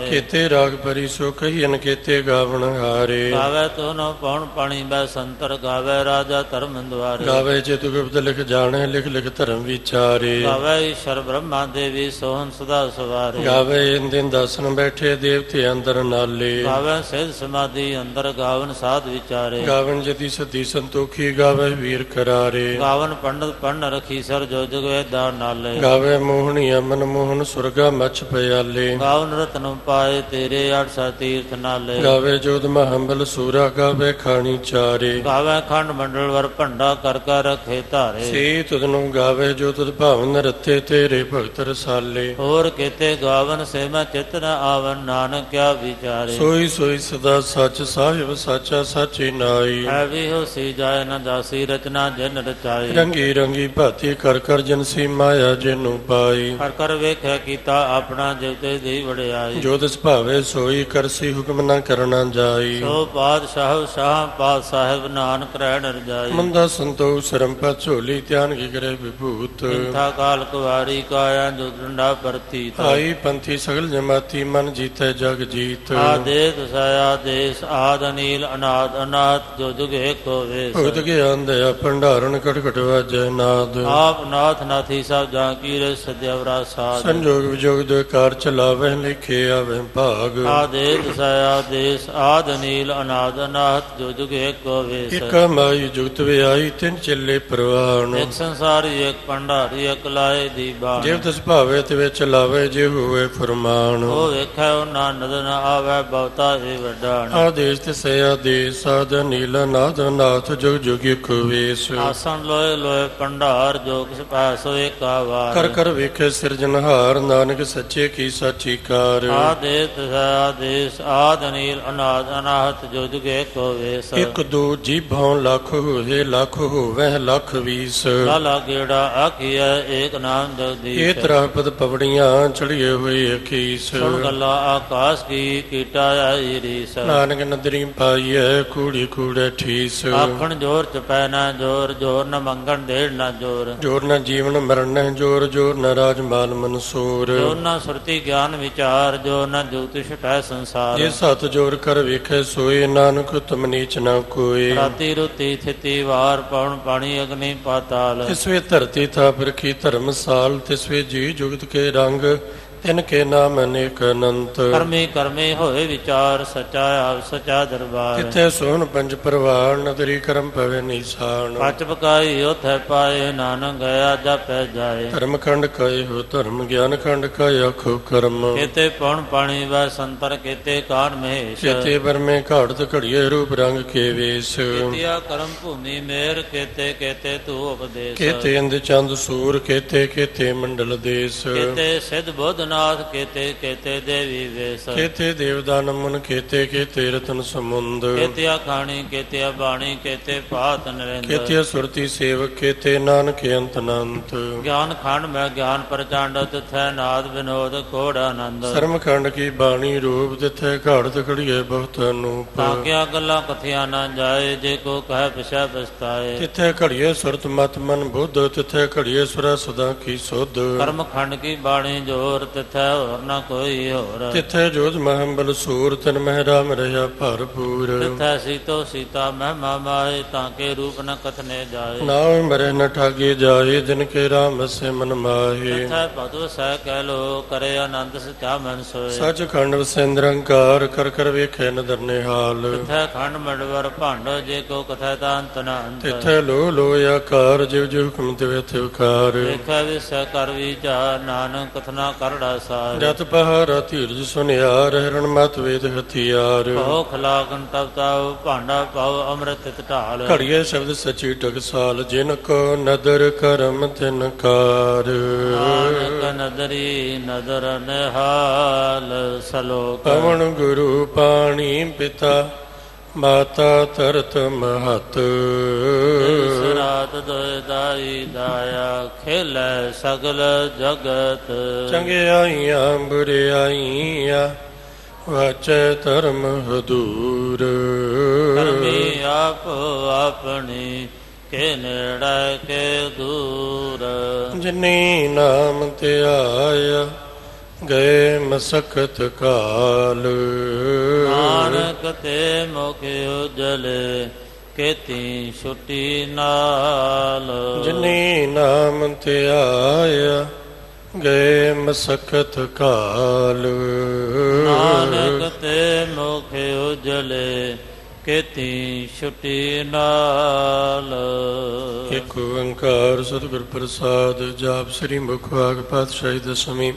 ਕੀਤੇ ਰਾਗ ਪਰੀ ਸੋ ਕਹੀ ਅਨਕੇਤੇ ਗਾਵਣ ਹਾਰੇ ਗਾਵੇ ਤੋਨੋ ਪਉਣ ਪਾਣੀ ਬੈ ਸੰਤਰ ਗਾਵੇ ਰਾਜਾ ਧਰਮ ਦੁਆਰੇ ਗਾਵੇ ਚਿਤ ਗੁਪਤ ਲਿਖ ਜਾਣੇ ਲਿਖ ਲਿਖ ਧਰਮ ਵਿਚਾਰੇ ਗਾਵੇ ਈਸ਼ਰ ਬ੍ਰਹਮਾ ਦੇਵੀ ਸੋਹਣ ਸਦਾ ਸਵਾਰੇ ਗਾਵੇ ਇਨ ਦਿਨ ਦਾਸਨ ਬੈਠੇ ਦੇਵਤੇ ਅੰਦਰ ਨਾਲੇ ਗਾਵੇ ਸਿਧ ਸਮਾਧੀ ਅੰਦਰ ਗਾਵਨ ਸਾਧ ਵਿਚਾਰੇ ਗਾਵਨ ਜਤੀ ਸਤੀ ਸੰਤੋਖੀ ਗਾਵੇ ਵੀਰ ਕਰਾਰੇ ਗਾਵਨ ਪੰਡਤ ਪੰਨ ਰਖੀ ਸਰ ਜੋ ਜਗ ਵੇਦਾ ਨਾਲੇ ਗਾਵੇ ਮੋਹਣੀ ਅਮਨ ਮੋਹਨ ਸੁਰਗਾ ਮਛ ਪਿਆਲੇ ਗਾਵਨ ਰਤਨ ਪਾਏ ਤੇਰੇ ਅਠਸਾ ਤੀਰਥ ਨਾਲੇ ਗਾਵੇ ਜੋਧ ਮਹੰਬਲ ਸੂਰਾ ਗਾਵੇ ਖਾਣੀ ਚਾਰੇ ਗਾਵੇ ਖੰਡ ਮੰਡਲ ਵਰ ਭੰਡਾ ਕਰ ਕਰ ਰਖੇ ਧਾਰੇ ਸੇ ਤੁਧ ਨੂੰ ਗਾਵੇ ਜੋ ਤੁਧ ਭਾਵਨ ਰਤੇ ਤੇਰੇ ਭਗਤ ਰਸਾਲੇ ਹੋਰ ਕੀਤੇ ਗਾਵਨ ਸੇ ਮੈਂ ਚਿਤ ਨ ਆਵਨ ਨਾਨਕ ਕਿਆ ਵਿਚਾਰੇ ਸੋਈ ਸੋਈ ਸਦਾ ਸੱਚ ਸਾਹਿਬ ਸਾਚਾ ਸਾਚੀ ਨਾਈ ਹੈ ਵੀ ਹੋਸੀ ਜਾਏ ਨ ਜਾਸੀ ਰਚਨਾ ਜਿਨ ਰਚਾਈ ਰੰਗੀ ਰੰਗੀ ਭਾਤੀ ਕਰ ਕਰ ਜਨਸੀ ਮਾਇਆ ਜਿਨੂੰ ਪਾਈ ਹਰ ਕਰ ਵੇਖਿਆ ਕੀਤਾ ਆਪਣਾ ਜਿਵਤੇ ਦੀ ਵਡਿਆਈ ਜੋ ਤਿਸ ਭਾਵੇ ਸੋਈ ਕਰਸੀ ਹੁਕਮ ਨਾ ਕਰਨਾ ਜਾਈ ਸੋ ਪਾਤਸ਼ਾਹ ਸ਼ਾਹ ਪਾਤ ਸਾਹਿਬ ਨਾਨਕ ਰਹਿਣ ਰਜਾਈ ਮੰਦਾ ਸੰਤੋਖ ਸਰੰਪਾ ਝੋਲੀ ਧਿਆਨ ਕੀ ਕਰੇ ਵਿਭੂਤ ਇੰਥਾ ਕਾਲ ਕੁਵਾਰੀ ਕਾਇਆ ਜੋ ਡੰਡਾ ਪਰਤੀ ਆਈ ਪੰਥੀ ਸਗਲ ਜਮਾਤੀ ਮਨ ਜੀਤੈ ਜਗ ਜੀਤ ਆਦੇਸ ਸਾਇਆ ਦੇਸ ਆਦ ਅਨੀਲ ਅਨਾਦ ਅਨਾਥ ਜੋ ਜੁਗ ਏਕੋ ਵੇਸ ਭਗਤ ਗਿਆਨ ਦਇਆ ਭੰਡਾਰਨ ਕਟ ਕਟ ਵਾਜੈ ਨਾਦ ਆਪ ਨਾਥ ਨਾਥੀ ਸਭ ਜਾਂ ਕੀ ਰੇ ਸਦਿਵਰਾ ਸਾਧ ਸੰਜੋਗ ਵਿਜੋਗ ਦੇ ਕਾਰ ਚਲਾਵੇ ਲਿਖੇ ਆਵੇ ਭਾਗ ਆਦੇਸ ਸਾਇਆ ਦੇਸ ਆਦ ਅਨੀਲ ਅਨਾਦ ਅਨਾਥ ਜੋ ਜੁਗ ਏਕੋ ਵੇਸ ਇਕ ਮਾਈ ਜੁਗਤ ਵਿਆਈ ਤਿੰਨ ਚੱਲੇ ਪ੍ਰਵਾਨ ਇੱਕ ਸੰਸਾਰੀ ਇੱਕ ਭੰਡਾਰੀ ਇੱਕ ਲਾਏ ਦੀ ਬਾਣ ਜਿਵ ਤਿਸ ਭਾਵੇ ਤੇ ਵਿੱਚ ਲਾਵੇ ਜੇ ਹੋਵੇ ਫਰਮਾਨ ਉਹ ਵੇਖੈ ਉਹਨਾਂ ਨਦਰ ਨ ਆਵੇ ਬਹੁਤਾ ਹੀ ਵੱਡਾਣ ਆਦੇਸ਼ ਤੇ ਸਿਆ ਦੇ ਸਾਧ ਨੀਲ ਨਾਦ ਨਾਥ ਜੁਗ ਜੁਗ ਇਕ ਵੇਸ ਆਸਣ ਲੋਏ ਲੋਏ ਭੰਡਾਰ ਜੋ ਕਿਸ ਪੈਸੋ ਏਕਾ ਵਾਰ ਕਰ ਕਰ ਵੇਖੇ ਸਿਰਜਨਹਾਰ ਨਾਨਕ ਸੱਚੇ ਕੀ ਸਾਚੀ ਕਾਰ ਆਦੇਸ ਆਦੇਸ ਆਦ ਅਨੀਲ ਅਨਾਦ ਅਨਾਹਤ ਜੋ ਜੁਗ ਏਕੋ ਵੇਸ ਇਕ ਦੋ ਜੀਭੋਂ ਲੱਖ ਹੋਏ ਲੱਖ ਹੋਵੇ ਲੱਖ ਵੀਸ ਲਾਲਾ ਗੇੜਾ ਆਖੀਐ ਏਕ ਨਾਮ ਇਹ ਜਗਦੀਸ਼ ਤਰ੍ਹਾਂ ਪਦ ਪਵੜੀਆਂ ਚੜੀਏ ਹੋਏ ਅਖੀਸ ਸੁਣ ਗੱਲਾ ਆਕਾਸ਼ ਕੀ ਕੀਟਾ ਆਈ ਰੀਸ ਨਾਨਕ ਨਦਰੀ ਪਾਈਐ ਕੂੜੀ ਕੂੜੇ ਠੀਸ ਆਖਣ ਜੋਰ ਚਪੈ ਨਾ ਜੋਰ ਜੋਰ ਨ ਮੰਗਣ ਦੇੜ ਨਾ ਜੋਰ ਜੋਰ ਨ ਜੀਵਨ ਮਰਨ ਨ ਜੋਰ ਜੋਰ ਨ ਰਾਜ ਮਾਲ ਮਨਸੂਰ ਜੋ ਨ ਸੁਰਤੀ ਗਿਆਨ ਵਿਚਾਰ ਜੋ ਨ ਜੁਗਤਿ ਛਟੈ ਸੰਸਾਰ ਇਹ ਸਤ ਜੋਰ ਕਰ ਵੇਖੇ ਸੋਏ ਨਾਨਕ ਤੁਮ ਨੀਚ ਨਾ ਕੋਏ ਰਾਤੀ ਰੁਤੀ ਥਿਤੀ ਵਾਰ ਪਉਣ ਪਾਣੀ ਅਗਨੀ ਪਾਤਾਲ ਤਿਸਵੇ ਧਰਤੀ ਥਾਪ ਰਖੀ ਧਰਮਸਾਲ ਤਿਸਵੇ ਜੀ ਜੁਗਤ ਕੇ ਰੰਗ ਤਿਨ ਕੇ ਨਾਮ ਅਨੇਕ ਅਨੰਤ ਕਰਮੀ ਕਰਮੀ ਹੋਏ ਵਿਚਾਰ ਸਚਾ ਆਪ ਸਚਾ ਦਰਬਾਰ ਕਿਥੇ ਸੋਹਣ ਪੰਜ ਪਰਵਾਰ ਨਦਰੀ ਕਰਮ ਪਵੇ ਨੀਸਾਨ ਪਚ ਪਕਾਈ ਉਥੈ ਪਾਏ ਨਾਨਕ ਗਿਆ ਜਾਪੈ ਜਾਏ ਧਰਮ ਖੰਡ ਕਏ ਹੋ ਧਰਮ ਗਿਆਨ ਖੰਡ ਕਏ ਆਖੋ ਕਰਮ ਕੇਤੇ ਪਉਣ ਪਾਣੀ ਵੈ ਸੰਤਰ ਕੇਤੇ ਕਾਨ ਮਹੇਸ਼ ਕੇਤੇ ਬਰਮੇ ਘਾੜਤ ਘੜੀਏ ਰੂਪ ਰੰਗ ਕੇ ਵੇਸ ਕੇਤਿਆ ਕਰਮ ਭੂਮੀ ਮੇਰ ਕੇਤੇ ਕੇਤੇ ਤੂ ਉਪਦੇਸ਼ ਕੇਤੇ ਇੰਦ ਚੰਦ ਸੂਰ ਕੇਤੇ ਕੇਤੇ ਮੰਡਲ ਦੇਸ ਕੇਤੇ ਸਿਧ ਬੁੱਧ ਨਾਥ ਕੇਤੇ ਕੇਤੇ ਦੇਵੀ ਵੇਸ ਕੇਤੇ ਦੇਵਦਾਨ ਮਨ ਕੇਤੇ ਕੇਤੇ ਰਤਨ ਸਮੁੰਦ ਕੇਤਿਆ ਖਾਣੀ ਕੇਤਿਆ ਬਾਣੀ ਕੇਤੇ ਪਾਤ ਨਰਿੰਦ ਕੇਤੇ ਸੁਰਤੀ ਸੇਵਕ ਕੇਤੇ ਨਾਨਕ ਅੰਤ ਅਨੰਤ ਗਿਆਨ ਖੰਡ ਮੈਂ ਗਿਆਨ ਪ੍ਰਚੰਡ ਤਿਥੈ ਨਾਦ ਵਿਨੋਦ ਕੋੜ ਆਨੰਦ ਸਰਮ ਖੰਡ ਕੀ ਬਾਣੀ ਰੂਪ ਤਿਥੈ ਘਾੜਤ ਘੜੀਏ ਬਹੁਤ ਅਨੂਪ ਤਾਂ ਕਿਆ ਗੱਲਾਂ ਕਥਿਆ ਨਾ ਜਾਏ ਜੇ ਕੋ ਕਹਿ ਪਿਛੈ ਪਛਤਾਏ ਤਿਥੈ ਘੜੀਏ ਸੁਰਤ ਮਤ ਮਨ ਬੁੱਧ ਤਿਥੈ ਘੜੀਏ ਸੁਰਾ ਸਦਾ ਕੀ ਸੁਧ ਕਰਮ ਖੰਡ ਕੀ ਬਾਣੀ ਜੋਰ ਤਿਥੈ ਹੋਰ ਨਾ ਕੋਈ ਹੋਰ ਤਿਥੈ ਜੋਤ ਮਹੰਬਲ ਸੂਰ ਤਨ ਮਹਿ ਰਾਮ ਰਹਾ ਭਰਪੂਰ ਤਿਥੈ ਸੀਤੋ ਸੀਤਾ ਮਹਿਮਾ ਮਾਏ ਤਾਂ ਕੇ ਰੂਪ ਨ ਕਥਨੇ ਜਾਏ ਨਾਮ ਮਰੇ ਨ ਠਾਗੇ ਜਾਏ ਦਿਨ ਕੇ ਰਾਮ ਸੇ ਮਨ ਮਾਹੇ ਤਿਥੈ ਭਗਵ ਸਹਿ ਕਹਿ ਲੋ ਕਰੇ ਆਨੰਦ ਸਚਾ ਮਨ ਸੋਏ ਸਚ ਖੰਡ ਵਸੇਂਦਰੰਕਾਰ ਕਰ ਕਰ ਵੇਖੇ ਨਦਰ ਨਿਹਾਲ ਤਿਥੈ ਖੰਡ ਮੰਡਵਰ ਭੰਡ ਜੇ ਕੋ ਕਥੈ ਤਾਂ ਅੰਤ ਨ ਅੰਤ ਤਿਥੈ ਲੋ ਲੋ ਆਕਾਰ ਜਿਵ ਜਿਵ ਹੁਕਮ ਤਿਵ ਤਿਵ ਕਾਰ ਵੇਖੈ ਵਿਸੈ ਕਰ ਵਿਚਾਰ ਨਾਨਕ ਕਥਨਾ ਕਰੜਾ ਸਾਰ ਜਤ ਪਹਾਰਾ ਧੀਰਜ ਸੁਨਿਆਰ ਹਿਰਣ ਮਤ ਵੇਦ ਹਥਿਆਰ ਕਹੋ ਖਲਾਗਨ ਤਬ ਤਾਉ ਭਾਂਡਾ ਪਾਉ ਅੰਮ੍ਰਿਤ ਤਿਤ ਢਾਲ ਘੜੀਏ ਸ਼ਬਦ ਸਚੀ ਟਕਸਾਲ ਜਿਨ ਕੋ ਨਦਰ ਕਰਮ ਤਿਨ ਕਾਰ ਨਾਨਕ ਨਦਰੀ ਨਦਰ ਨਿਹਾਲ ਸਲੋਕ ਪਵਨ ਗੁਰੂ ਪਾਣੀ ਪਿਤਾ ਮਾਤਾ ਤਰਤ ਮਹਤ ਰਾਤ ਦੋਇ ਦਾਈ ਦਾਇਆ ਖੇਲੇ ਸਗਲ ਜਗਤ ਚੰਗਿਆਈਆਂ ਬੁਰਿਆਈਆਂ ਵਾਚੈ ਧਰਮ ਹਦੂਰ ਕਰਮੀ ਆਪ ਆਪਣੀ ਕੇ ਨੇੜੇ ਕੇ ਦੂਰ ਜਿਨੀ ਨਾਮ ਧਿਆਇਆ ਗਏ ਮਸਕਤ ਕਾਲ। ਨਾਨਕ ਤੇ ਮੁਖ ਉਜਲੇ ਕੇਤੀ ਛੁਟੀ ਨਾਲ। ਜਿਨੀ ਨਾਮ ਧਿਆਇਆ ਗਏ ਮਸਕਤ ਕਾਲ। ਨਾਨਕ ਤੇ ਮੁਖ ਉਜਲੇ ਕੇਤੀ ਛੁਟੀ ਨਾਲ। ਇਕ ਓੰਕਾਰ ਸਤਿਗੁਰ ਪ੍ਰਸਾਦ। ਜਾਪ ਸ੍ਰੀ ਮੁਖ ਵਾਗ ਪਾਤਸ਼ਾਹੀ ਦਸਵੀਂ।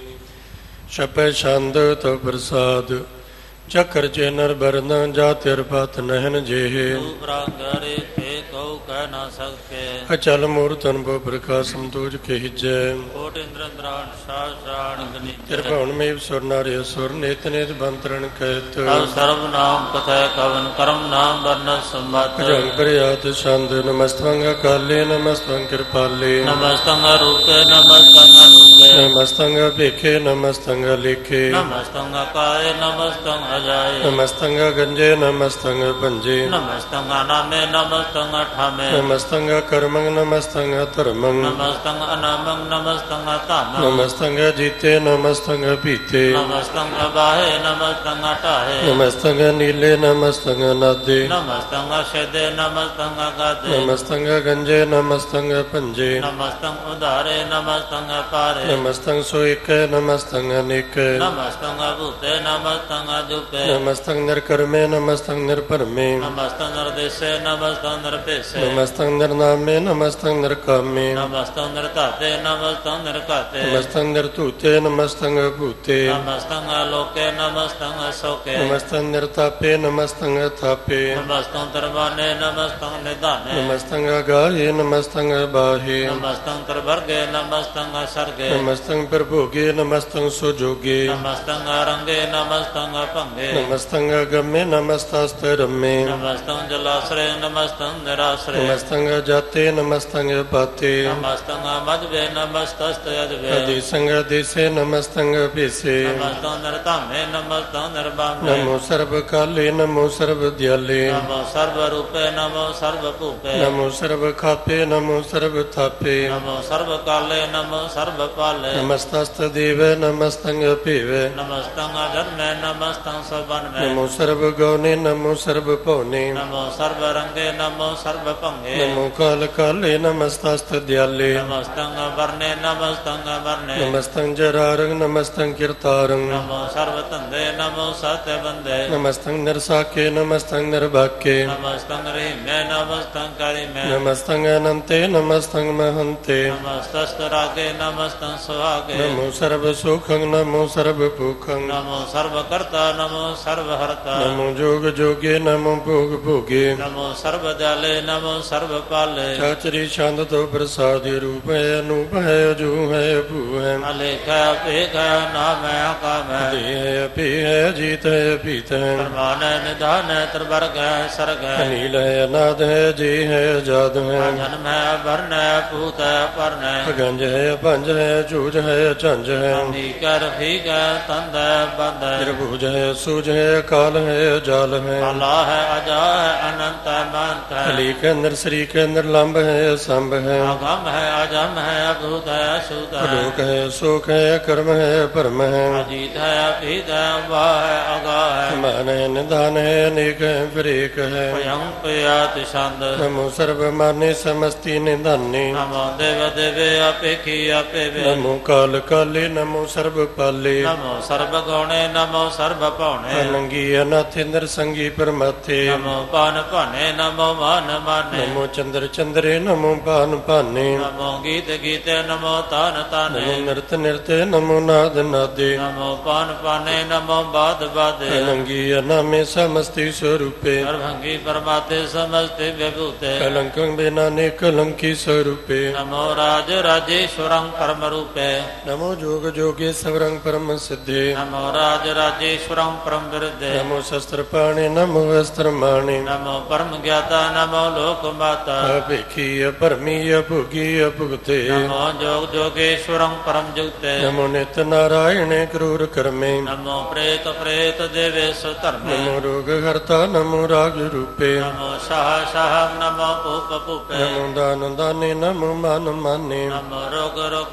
ਛਪੈ ਛੰਦ ਤੋ ਪ੍ਰਸਾਦ। ਚੱਕਰ ਚੇਨਰ ਬਰਨ ਜਾ ਤਿਰ ਪਤ ਨਹਿਨ ਜਿਹੇ। ਬਰਾਂਗਰੇ ਤੇ ਕਉ ਕਹਿ ਨਾ ਸਕੈ। ਅਚਲ ਮੂਰਤਨ ਬੋ ਪ੍ਰਕਾਸ਼ਮ ਤੂਜ ਕਹਿਜੈ। ਕੋਟ ਇੰਦਰਾਨ ਸਾਸ਼ਾਨ ਗਨੀ। ਤਿਰਭਵਨ ਮੇਵ ਸੁਰ ਨਾਰਿ ਅਸੁਰ ਨਿਤ ਨਿਤ ਬੰਤਰਣ ਕਹਿਤ। ਤਬ ਸਰਬ ਨਾਮ ਕਥੈ ਕਵਨ ਕਰਮ ਨਾਮ ਵਰਨ ਸੰਮਤ। ਭਜਨ ਪ੍ਰਿਆਤ ਛੰਦ ਨਮਸਤੰ ਕਾਲੇ ਨਮਸਤੰ ਕਿਰਪਾਲੇ। ਨਮਸਤੰ ਰੂਪੇ ਨਮਸਤੰ ਅਨੂਪੇ। ਨਮਸਤੰ ਭੇਖੇ ਨਮਸਤੰ ਲੇਖੇ। ਨਮਸਤੰ ਕਾਏ ਨਮਸਤੰ ਅਜਾਏ। ਨਮਸਤੰ ਗੰਜੇ ਨਮਸਤੰ ਭੰਜੇ। ਨਮਸਤੰ ਨਾਮੇ ਨਮਸਤੰ ਠਾਮੇ। ਨਮਸਤੰ ਕਰਮੰ ਨਮਸਤੰ ਧਰਮੰ। ਨਮਸਤੰ ਅਨਾਮੰ ਨਮਸਤੰ ਧਾਮੰ। ਨਮਸਤੰ ਜੀਤੇ ਨਮਸਤੰ ਪੀਤੇ। ਨਮਸਤੰ ਬਾਹੇ ਨਮਸਤੰ ਢਾਹੇ। ਨਮਸਤੰ ਨੀਲੇ ਨਮਸਤੰ ਨਾਦੇ। ਨਮਸਤੰ ਸ਼ਦੇ ਨਮਸਤੰ ਗਾਦੇ। ਨਮਸਤੰ ਗੰਜੇ ਨਮਸਤੰ ਭੰਜੇ। ਨਮਸਤੰ ਉਧਾਰੇ ਨਮਸਤੰ ਪਾਰੇ। ਨਮਸਤੰ ਸੋਇਕੈ ਨਮਸਤੰ ਅਨੇਕੈ। ਨਮਸਤੰ ਭੂਤੇ ਨਮਸਤੰ ਜੁਪੇ। ਨਮਸਤੰ ਨਿਰਕਰਮੇ ਨਮਸਤੰ ਨਿਰਭਰਮੇ। ਨਮਸਤੰ ਨਿਰਦੇਸੇ ਨਮਸਤੰ ਨਿਰਭੇਸੇ। ਨਮਸਤੰ ਨਿਰਨਾਮੇ ਨਮਸਤੰ ਨਿਰਕਾਮੇ। ਨਮਸਤੰ ਨਿਰਧਾਤੇ ਨਮਸਤੰ ਨਿਰਘਾਤੇ। ਨਮਸਤੰ ਨਿਰਧੂਤੇ ਨਮਸਤੰ ਭੂਤੇ। ਨਮਸਤੰ ਲੋਕੇ ਨਮਸਤੰ ਸੋਕੇ। ਨਮਸਤੰ ਨਿਰਤਾਪੇ ਨਮਸਤੰ ਥਾਪੇ। ਨਮਸਤੰ ਤਰਵਾਨੇ ਨਮਸਤੰ ਨਿਧਾਨੇ। ਨਮਸਤੰ ਅਗਾਹੇ ਨਮਸਤੰ ਬਾਹੇ। ਨਮਸਤੰ ਤਰਵਰਗੇ ਨਮਸਤੰ ਸਰਗੇ। ਨਮਸਤੰ ਪ੍ਰਭੋਗੇ ਨਮਸਤੰ ਸੁਜੋਗੇ। ਨਮਸਤੰ ਰੰਗੇ ਨਮਸਤੰ ਭੰਗੇ। ਨਮਸਤੰ ਅਗਮੇ ਨਮਸਤਸਤਿ ਰਮੇ। ਨਮਸਤੰ ਜਲਾਸਰੇ ਨਮਸਤੰ ਨਿਰਾਸਰੇ। ਨਮਸਤੰ ਜਾਤੇ ਨਮਸਤੰ ਪਾਤੇ। ਨਮਸਤੰ ਮਜਵੇ ਨਮਸਤਸਤ ਅਜਵੇ। ਅਦੇਸੰ ਅਦੇਸੇ ਨਮਸਤੰ ਭੇਸੇ। ਨਮਸਤੰ ਨਿਰਧਾਮੇ ਨਮਸਤੰ ਨਿਰਭਾਮੇ। ਨਮੋ ਸਰਬ ਕਾਲੇ ਨਮੋ ਸਰਬ ਦਿਆਲੇ। ਨਮੋ ਸਰਬ ਰੂਪੇ ਨਮੋ ਸਰਬ ਭੂਪੇ। ਨਮੋ ਸਰਬ ਖਾਪੇ ਨਮੋ ਸਰਬ ਥਾਪੇ। ਨਮੋ ਸਰਬ ਕਾਲੇ ਨਮੋ ਸਰਬ ਪਾਲੇ। ਨਮਸਤਸਤ ਦੇਵੈ ਨਮਸਤੰ ਭੇਵੈ। ਨਮਸਤੰ ਜਨਮੇ ਨਮਸਤੰ ਸਬਨਮੇ। ਨਮੋ ਸਰਬ ਗਉਨੇ ਨਮੋ ਸਰਬ ਭਉਨੇ। ਨਮੋ ਸਰਬ ਰੰਗੇ ਨਮੋ ਸਰਬ ਭੰਗੇ। ਨਮੋ ਕਾਲ ਕਾਲੇ ਨਮਸਤਸਤ ਦਿਆਲੇ। ਨਮਸਤੰ ਵਰਨੇ ਨਮਸਤੰ ਵਰਨੇ। ਨਮਸਤੰ ਜਰਾਰੰ ਨਮਸਤੰ ਕੀਰਤਾਰੰ। ਨਮੋ ਸਰਬ ਧੰਦੇ ਨਮੋ ਸਤਿ ਬੰਦੇ। ਨਮਸਤੰ ਨਿਰਸਾਕੇ ਨਮਸਤੰ ਨਿਰਭਾਕੇ। ਨਮਸਤੰ ਰਹੀਮੇ ਨਮਸਤੰ ਕਰੀਮੇ। ਨਮਸਤੰ ਅਨੰਤੇ ਨਮਸਤੰ ਮਹੰਤੇ। ਨਮਸਤਸਤ ਰਾਗੇ ਨਮਸਤੰ ਸੁਹਾਗੇ। ਨਮੋ ਸਰਬ ਸੁਖੰ ਨਮੋ ਸਰਬ ਭੂਖੰ। ਨਮੋ ਸਰਬ ਕਰਤਾ ਨਮੋ ਸਰਬ ਹਰਤਾ। ਨਮੋ ਜੋਗ ਜੋਗੇ ਨਮੋ ਭੋਗ ਭੋਗੇ। ਨਮੋ ਸਰਬ ਦਿਆਲੇ ਨਮੋ ਸਰਬ ਪਾਲੇ। ਚਾਚਰੀ ਛੰਦ ਤੋ ਪ੍ਰਸਾਦਿ ਰੂਪ ਹੈ ਅਨੂਪ ਹੈ ਅਜੂ ਹੈ ਭੂ ਹੈ। ਅਲੇਖਾ ਭੇਖਾ ਨਾਮ ਹੈ ਅਕਾਮ ਹੈ। ਦੇ ਹੈ ਅਭੀ ਹੈ ਜੀਤ ਹੈ ਅਭੀਤ ਹੈ। ਪਰਮਾਨ ਹੈ ਨਿਧਾਨ ਹੈ ਤ੍ਰਿਵਰਗ ਹੈ ਸਰਗ ਹੈ। ਅਨੀਲ ਹੈ ਅਨਾਦ ਹੈ ਜੀ ਹੈ ਆਜ਼ਾਦ ਹੈ। ਜਨਮ ਹੈ ਵਰਨ ਹੈ ਭੂਤ ਹੈ ਪਰਨ ਹੈ। ਅਗੰਜ ਹੈ ਅਭੰਜ ਹੈ ਜੂਝ ਹੈ ਝੰਜ ਹੈ। ਅਮੀਕ ਹੈ ਰਫੀਕ ਹੈ ਤੰਦ ਹੈ ਬੰਦ ਹੈ। ਨਿਰਭੁਜ ਹੈ ਸੂਝ ਹੈ ਅਕਾਲ ਹੈ ਅਜਾਲ ਹੈ। ਅਲਾ ਹੈ ਅਜਾ ਹੈ ਅਨੰਤ ਹੈ ਮੰਤ ਹੈ। ਅਲੀਕ ਹੈ ਨਿਰਸਰੀਕ ਹੈ ਨਿਰਲੰਭ ਹੈ ਅਸੰਭ ਹੈ। ਅਗਮ ਹੈ ਅਜਮ ਹੈ ਅਭੂਤ ਹੈ ਅਛੂਤ ਹੈ। ਅਲੋਕ ਹੈ ਸੋਖ ਹੈ ਕਰਮ ਹੈ ਭਰਮ ਹੈ। ਅਜੀਤ ਹੈ ਅਭੀਤ ਹੈ ਵਾਹ ਹੈ ਅਗਾਹ ਹੈ। ਮਾਨ ਹੈ ਨਿਧਾਨ ਹੈ ਅਨੇਕ ਹੈ ਫਿਰੇਕ ਹੈ। ਭਯੰ ਪਿਆਤ ਛੰਦ। ਨਮੋ ਸਰਬ ਮਾਨੇ ਸਮਸਤੀ ਨਿਧਾਨੇ। ਨਮੋ ਦੇਵ ਦੇਵੇ ਆਪੇਖੀ ਆਪੇ ਵੇ। ਨਮੋ ਕਾਲ ਕਾਲੇ ਨਮੋ ਸਰਬ ਪਾਲੇ। ਨਮੋ ਸਰਬ ਗਉਣੇ ਨਮੋ ਸਰਬ ਭਾਉਣੇ। ਅਨੰਗੀ ਅਨਾਥੇ ਨਿਰਸੰਗੀ ਪਰਮਾਥੇ। ਨਮੋ ਪਾਨ ਭਾਨੇ ਨਮੋ ਮਾਨ ਮਾਨੇ। ਨਮੋ ਚੰਦਰ ਚੰਦਰੇ ਨਮੋ ਭਾਨ ਭਾਨੇ। ਨਮੋ ਗੀਤ ਗੀਤੇ ਨਮੋ ਤਾਨ ਨਮੋ ਤਾਨੇ। ਨਿਰਤ ਨਿਰਤੇ ਨਮੋ ਨਾਦ ਨਾਦੇ। ਨਮੋ ਪਾਨ ਪਾਨੇ ਨਮੋ ਬਾਦ ਬਾਦੇ। ਅਨੰਗੀ ਅਨਾਮੇ ਸਮਸਤੀ ਸਰੂਪੇ। ਸਰਭੰਗੀ ਪਰਮਾਤੇ ਸਮਸਤੇ ਵਿਭੂਤੇ। ਕਲੰਕੰ ਬਿਨਾਨੇ ਕਲੰਕੀ ਸਰੂਪੇ। ਨਮੋ ਰਾਜ ਰਾਜੇਸ਼ਵਰੰ ਪਰਮ ਰੂਪੇ। ਨਮੋ ਜੋਗ ਜੋਗੇ ਸਵਰੰ ਪਰਮ ਸਿੱਧੇ। ਨਮੋ ਰਾਜ ਰਾਜੇਸ਼ਵਰੰ ਪਰਮ ਵਿਰਦੇ। ਨਮੋ ਸ਼ਸਤਰ ਪਾਣੇ ਨਮੋ ਅਸਤਰ ਮਾਣੇ। ਨਮੋ ਪਰਮ ਗਿਆਤਾ ਨਮੋ ਲੋਕ ਮਾਤਾ। ਅਭੇਖੀ ਅਭਰਮੀ ਅਭੁਗੀ ਅਭੁਗਤੇ। ਨਮੋ ਜੋਗ ਜੋਗੇਸ਼ਵਰੰ ਪਰਮ ਜੁਗਤੇ। ਨਮੋ ਨਿਤ ਨਾਰਾਇਣੇ ਕਰੂਰ ਕਰਮੇ। ਨਮੋ ਪ੍ਰੇਤ ਪ੍ਰੇਤ ਦੇਵੇਸ਼ ਧਰਮੇ। ਨਮੋ ਰੋਗ ਹਰਤਾ ਨਮੋ ਰਾਗ ਰੂਪੇ। ਨਮੋ ਸਾਹ ਸਾਹ ਨਮੋ ਭੂਪ ਭੂਪੇ। ਨਮੋ ਦਾਨ ਦਾਨੇ ਨਮੋ ਮਨ ਮਾਨੇ। ਨਮੋ ਰੋਗ ਰੋਗੇ ਨਮ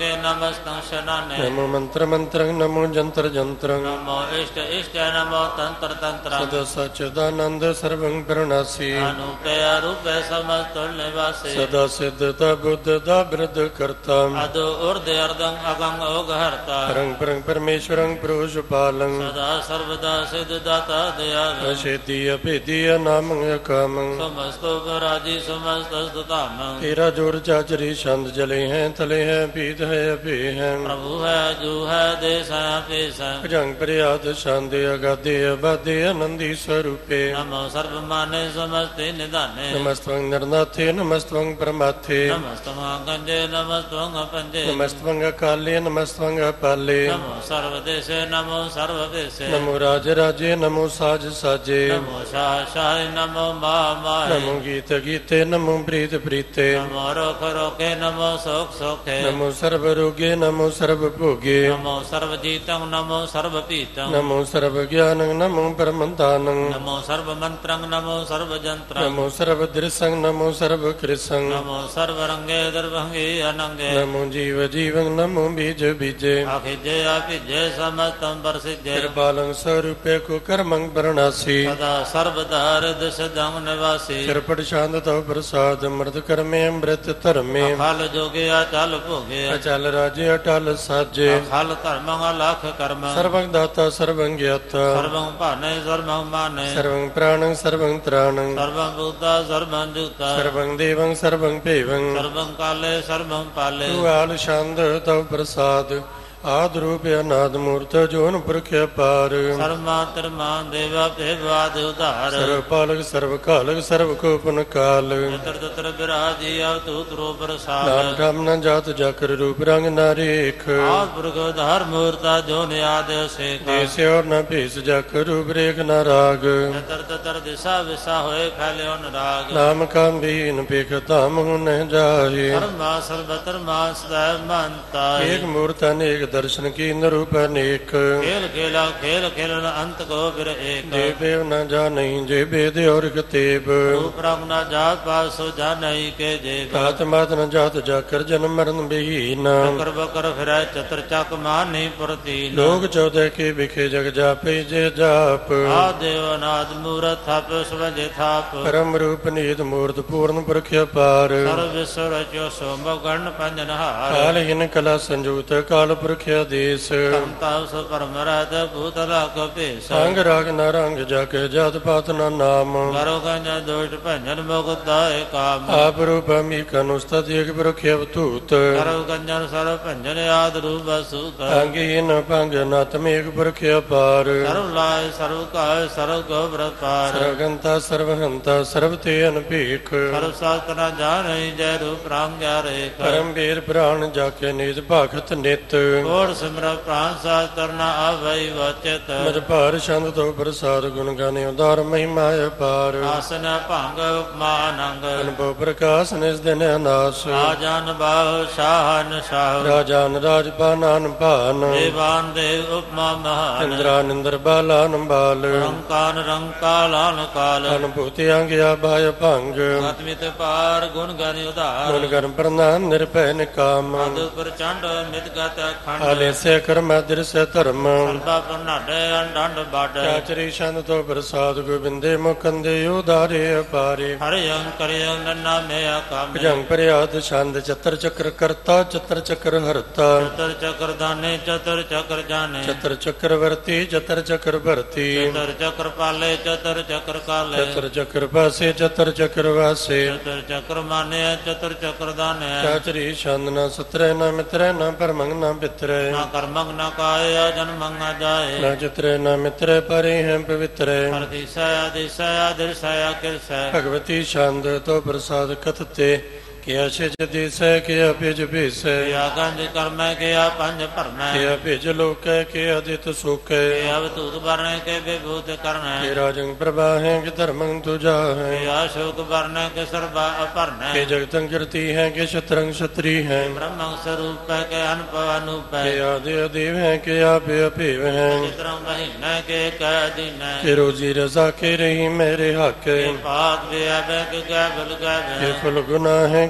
नमस्तं शनाने नमो मंत्र मंत्रं नमो जंत्र जंत्रं नमो इष्ट इष्ट नमो तंत्र तंत्र सदा सच्चिदानंद सर्वं प्रणनासी अनुपय रूपे समस्तुल निवासी सदा सिद्धता बुद्धता वृद्ध करता अदो ऊर्ध्व अर्धं अगं ओघहर्ता परं परं परमेश्वरं पुरुषपालं सदा सर्वदा सिद्धदाता दयालु अशेदीय भेदीय नामं कामं समस्तो पराजी समस्त स्तुतामं तेरा जोर चाचरी छंद जले हैं तले हैं पीत है अपे हैं प्रभु है जू है देश है पेश है भुजंग प्रयाद शांदे अगाधे अबाधे आनंदी स्वरूपे नमो सर्वमाने समस्ते निदाने नमस्त्वं नरनाथे नमस्त्वं परमाथे नमस्तं गंजे नमस्तं पंजे नमस्त्वं काले नमस्त्वं पाले नमो सर्वदेशे नमो सर्वदेशे नमो राज राजे नमो साज साजे नमो शाह शाह नमो मा माहे नमो गीत गीते नमो प्रीत प्रीते नमो रोख रोखे नमो सोख सोखे नमो सर्व रोगे नमो सर्व भोगे नमो सर्वजीतं नमो सर्वपीतं नमो सर्व ज्ञानं नमो परमदानं नमो सर्वमन्त्रं नमो सर्वजन्त्रं नमो सर्व दृसं नमो सर्व कृसं नमो सर्वरंगे दर्भंगे अनंगे नमो जीव जीवं नमो बीज बीजे आखिजे आपिजे समस्तं परसिजे कृपालं स्वरूपे को कर्मं वर्णासी सदा सर्वदा हृदय सदं निवासी चिरपट शांत तव प्रसाद मृत कर्मे अमृत धर्मे अखाल जोगे अचल भोगे अचल राजे अटल साजे अखाल कर्मं लाख कर्म सर्वं दाता सर्वं ज्ञाता सर्वं पाने सर्वं माने सर्वं प्राणं सर्वं त्राणं सर्वं बुद्धा सर्वं जुक्ता सर्वं देवं सर्वं पेवं सर्वं काले सर्वं पाले तू आल शांत तव प्रसाद आद रूप अनाद मूर्त जोन पुरख अपार सर्वमात्र देवा देवाद उदार सर्व पालक सर्व कालक सर्व कोपन काल तत्र तत्र विराजी अवतूत रूप प्रसाद नाम ठाम न जात जाकर रूप रंग नारेख आद पुरख उधार मूर्ता जो नियाद शेख ऐसे और न भेष जाकर रूप रेख न राग तत्र तत्र दिशा विशा होए फैले उन राग नाम काम भीन पेख ताम हूँ न जाहे धर्मा सर्वत्र मास मनता एक मूर्त अनेक दर्शन की रूप अनेक खेल खेला खेल खेलन अंत को फिर एक जे बेव न जा नहीं जे भेद और कतेब रूप रंग न जात पास सो जा नहीं के जेब तात मात न जात जाकर जन्म मरण बेहीन कर बकर फिर चतर चक मानी प्रतीन लोग चौदह के बिखे जग जापे जे जाप आदेव नाद मूरत थाप स्वजे थाप परम रूप नीत मूर्त पूर्ण पुरख अपार सर्व विश्व रचो सोम गण पंजन हार कालहीन कला संयुक्त काल पुरख आदेश समता सो परम राध भूतला कपेश अंग राग न रंग जग जात पात न नाम करो गंज दोष भंजन मुकुदाय काम आप रूप मी कनुस्तत एक पुरख अवतूत करो गंजन सर्व भंजन आद रूप सूत अंगहीन भंग नातम एक पुरख अपार सर्व लाय सर्व काय सर्व को व्रतार सर्वगंता सर्वहंता सर्व ते अनपेख सर्व शास्त्र न जान जय रूप राम रेख परम वीर प्राण जाके निज भागत नित और सिमर प्राण शास्त्र न आवै वचित मज भार छंद तो प्रसाद गुण गाने उदार महिमा अपार आसन भंग उपमानंग अनुभव प्रकाश निज दिन अनास राजन बाहु शाहन शाह राजान राजपानान पान देवान देव उपमा महान इंद्रान इंद्र बालान बाल रंकान रंकालान काल अनुभूति अंग्या भाय भंग आत्मित पार गुण गानि उदार गुण गर्म प्रणाम निर्भय निकाम मधु प्रचंड मितगत खंड आले से कर्म दृश्य धर्म सर्वा प्रनाडे अंडंड बाड चाचरी छंद तो प्रसाद गोविंदे मुकंदे उदारे अपारे हरियं करियं नन्ना में अकाम भुजंग प्रयाद छंद चतर चक्र करता चतर चक्र हरता चतुर चक्र दाने चतुर चक्र जाने चतर चक्रवर्ती चतर चक्रवर्ती चतुर चक्र पाले चतुर चक्र काले चतर चक्र वासे चतर चक्र वासे चतुर चक्र माने चतुर चक्र दाने चाचरी छंद न सत्र न मित्र न परमंग न पित्र न कर्मंग न काय जन्मंग न जाए न चित्र न मित्र परे हैं पवित्र प्रतिशय दिशय दृशय कृशय भगवती छंद तो प्रसाद कथते किया शिज दिस किया पिज बिस किया गंज कर्म किया पंज परम किया पिज लोक किया अदित सुख किया अवधूत वर्ण के विभूत कर्ण के राजंग प्रभा है कि धर्मंग तुझा है किया शोक वर्ण के सर्वा अपर्ण के जगतंग कीर्ति है कि शत्रंग क्षत्रि है ब्रह्म स्वरूप के अनुभव अनूप के आदि अदेव है के आप अपेव है चित्रं महीने के कैदीन के रोजी रजा के रही मेरे हक के पाक भी अब के गैबल के गैब फुल गुना है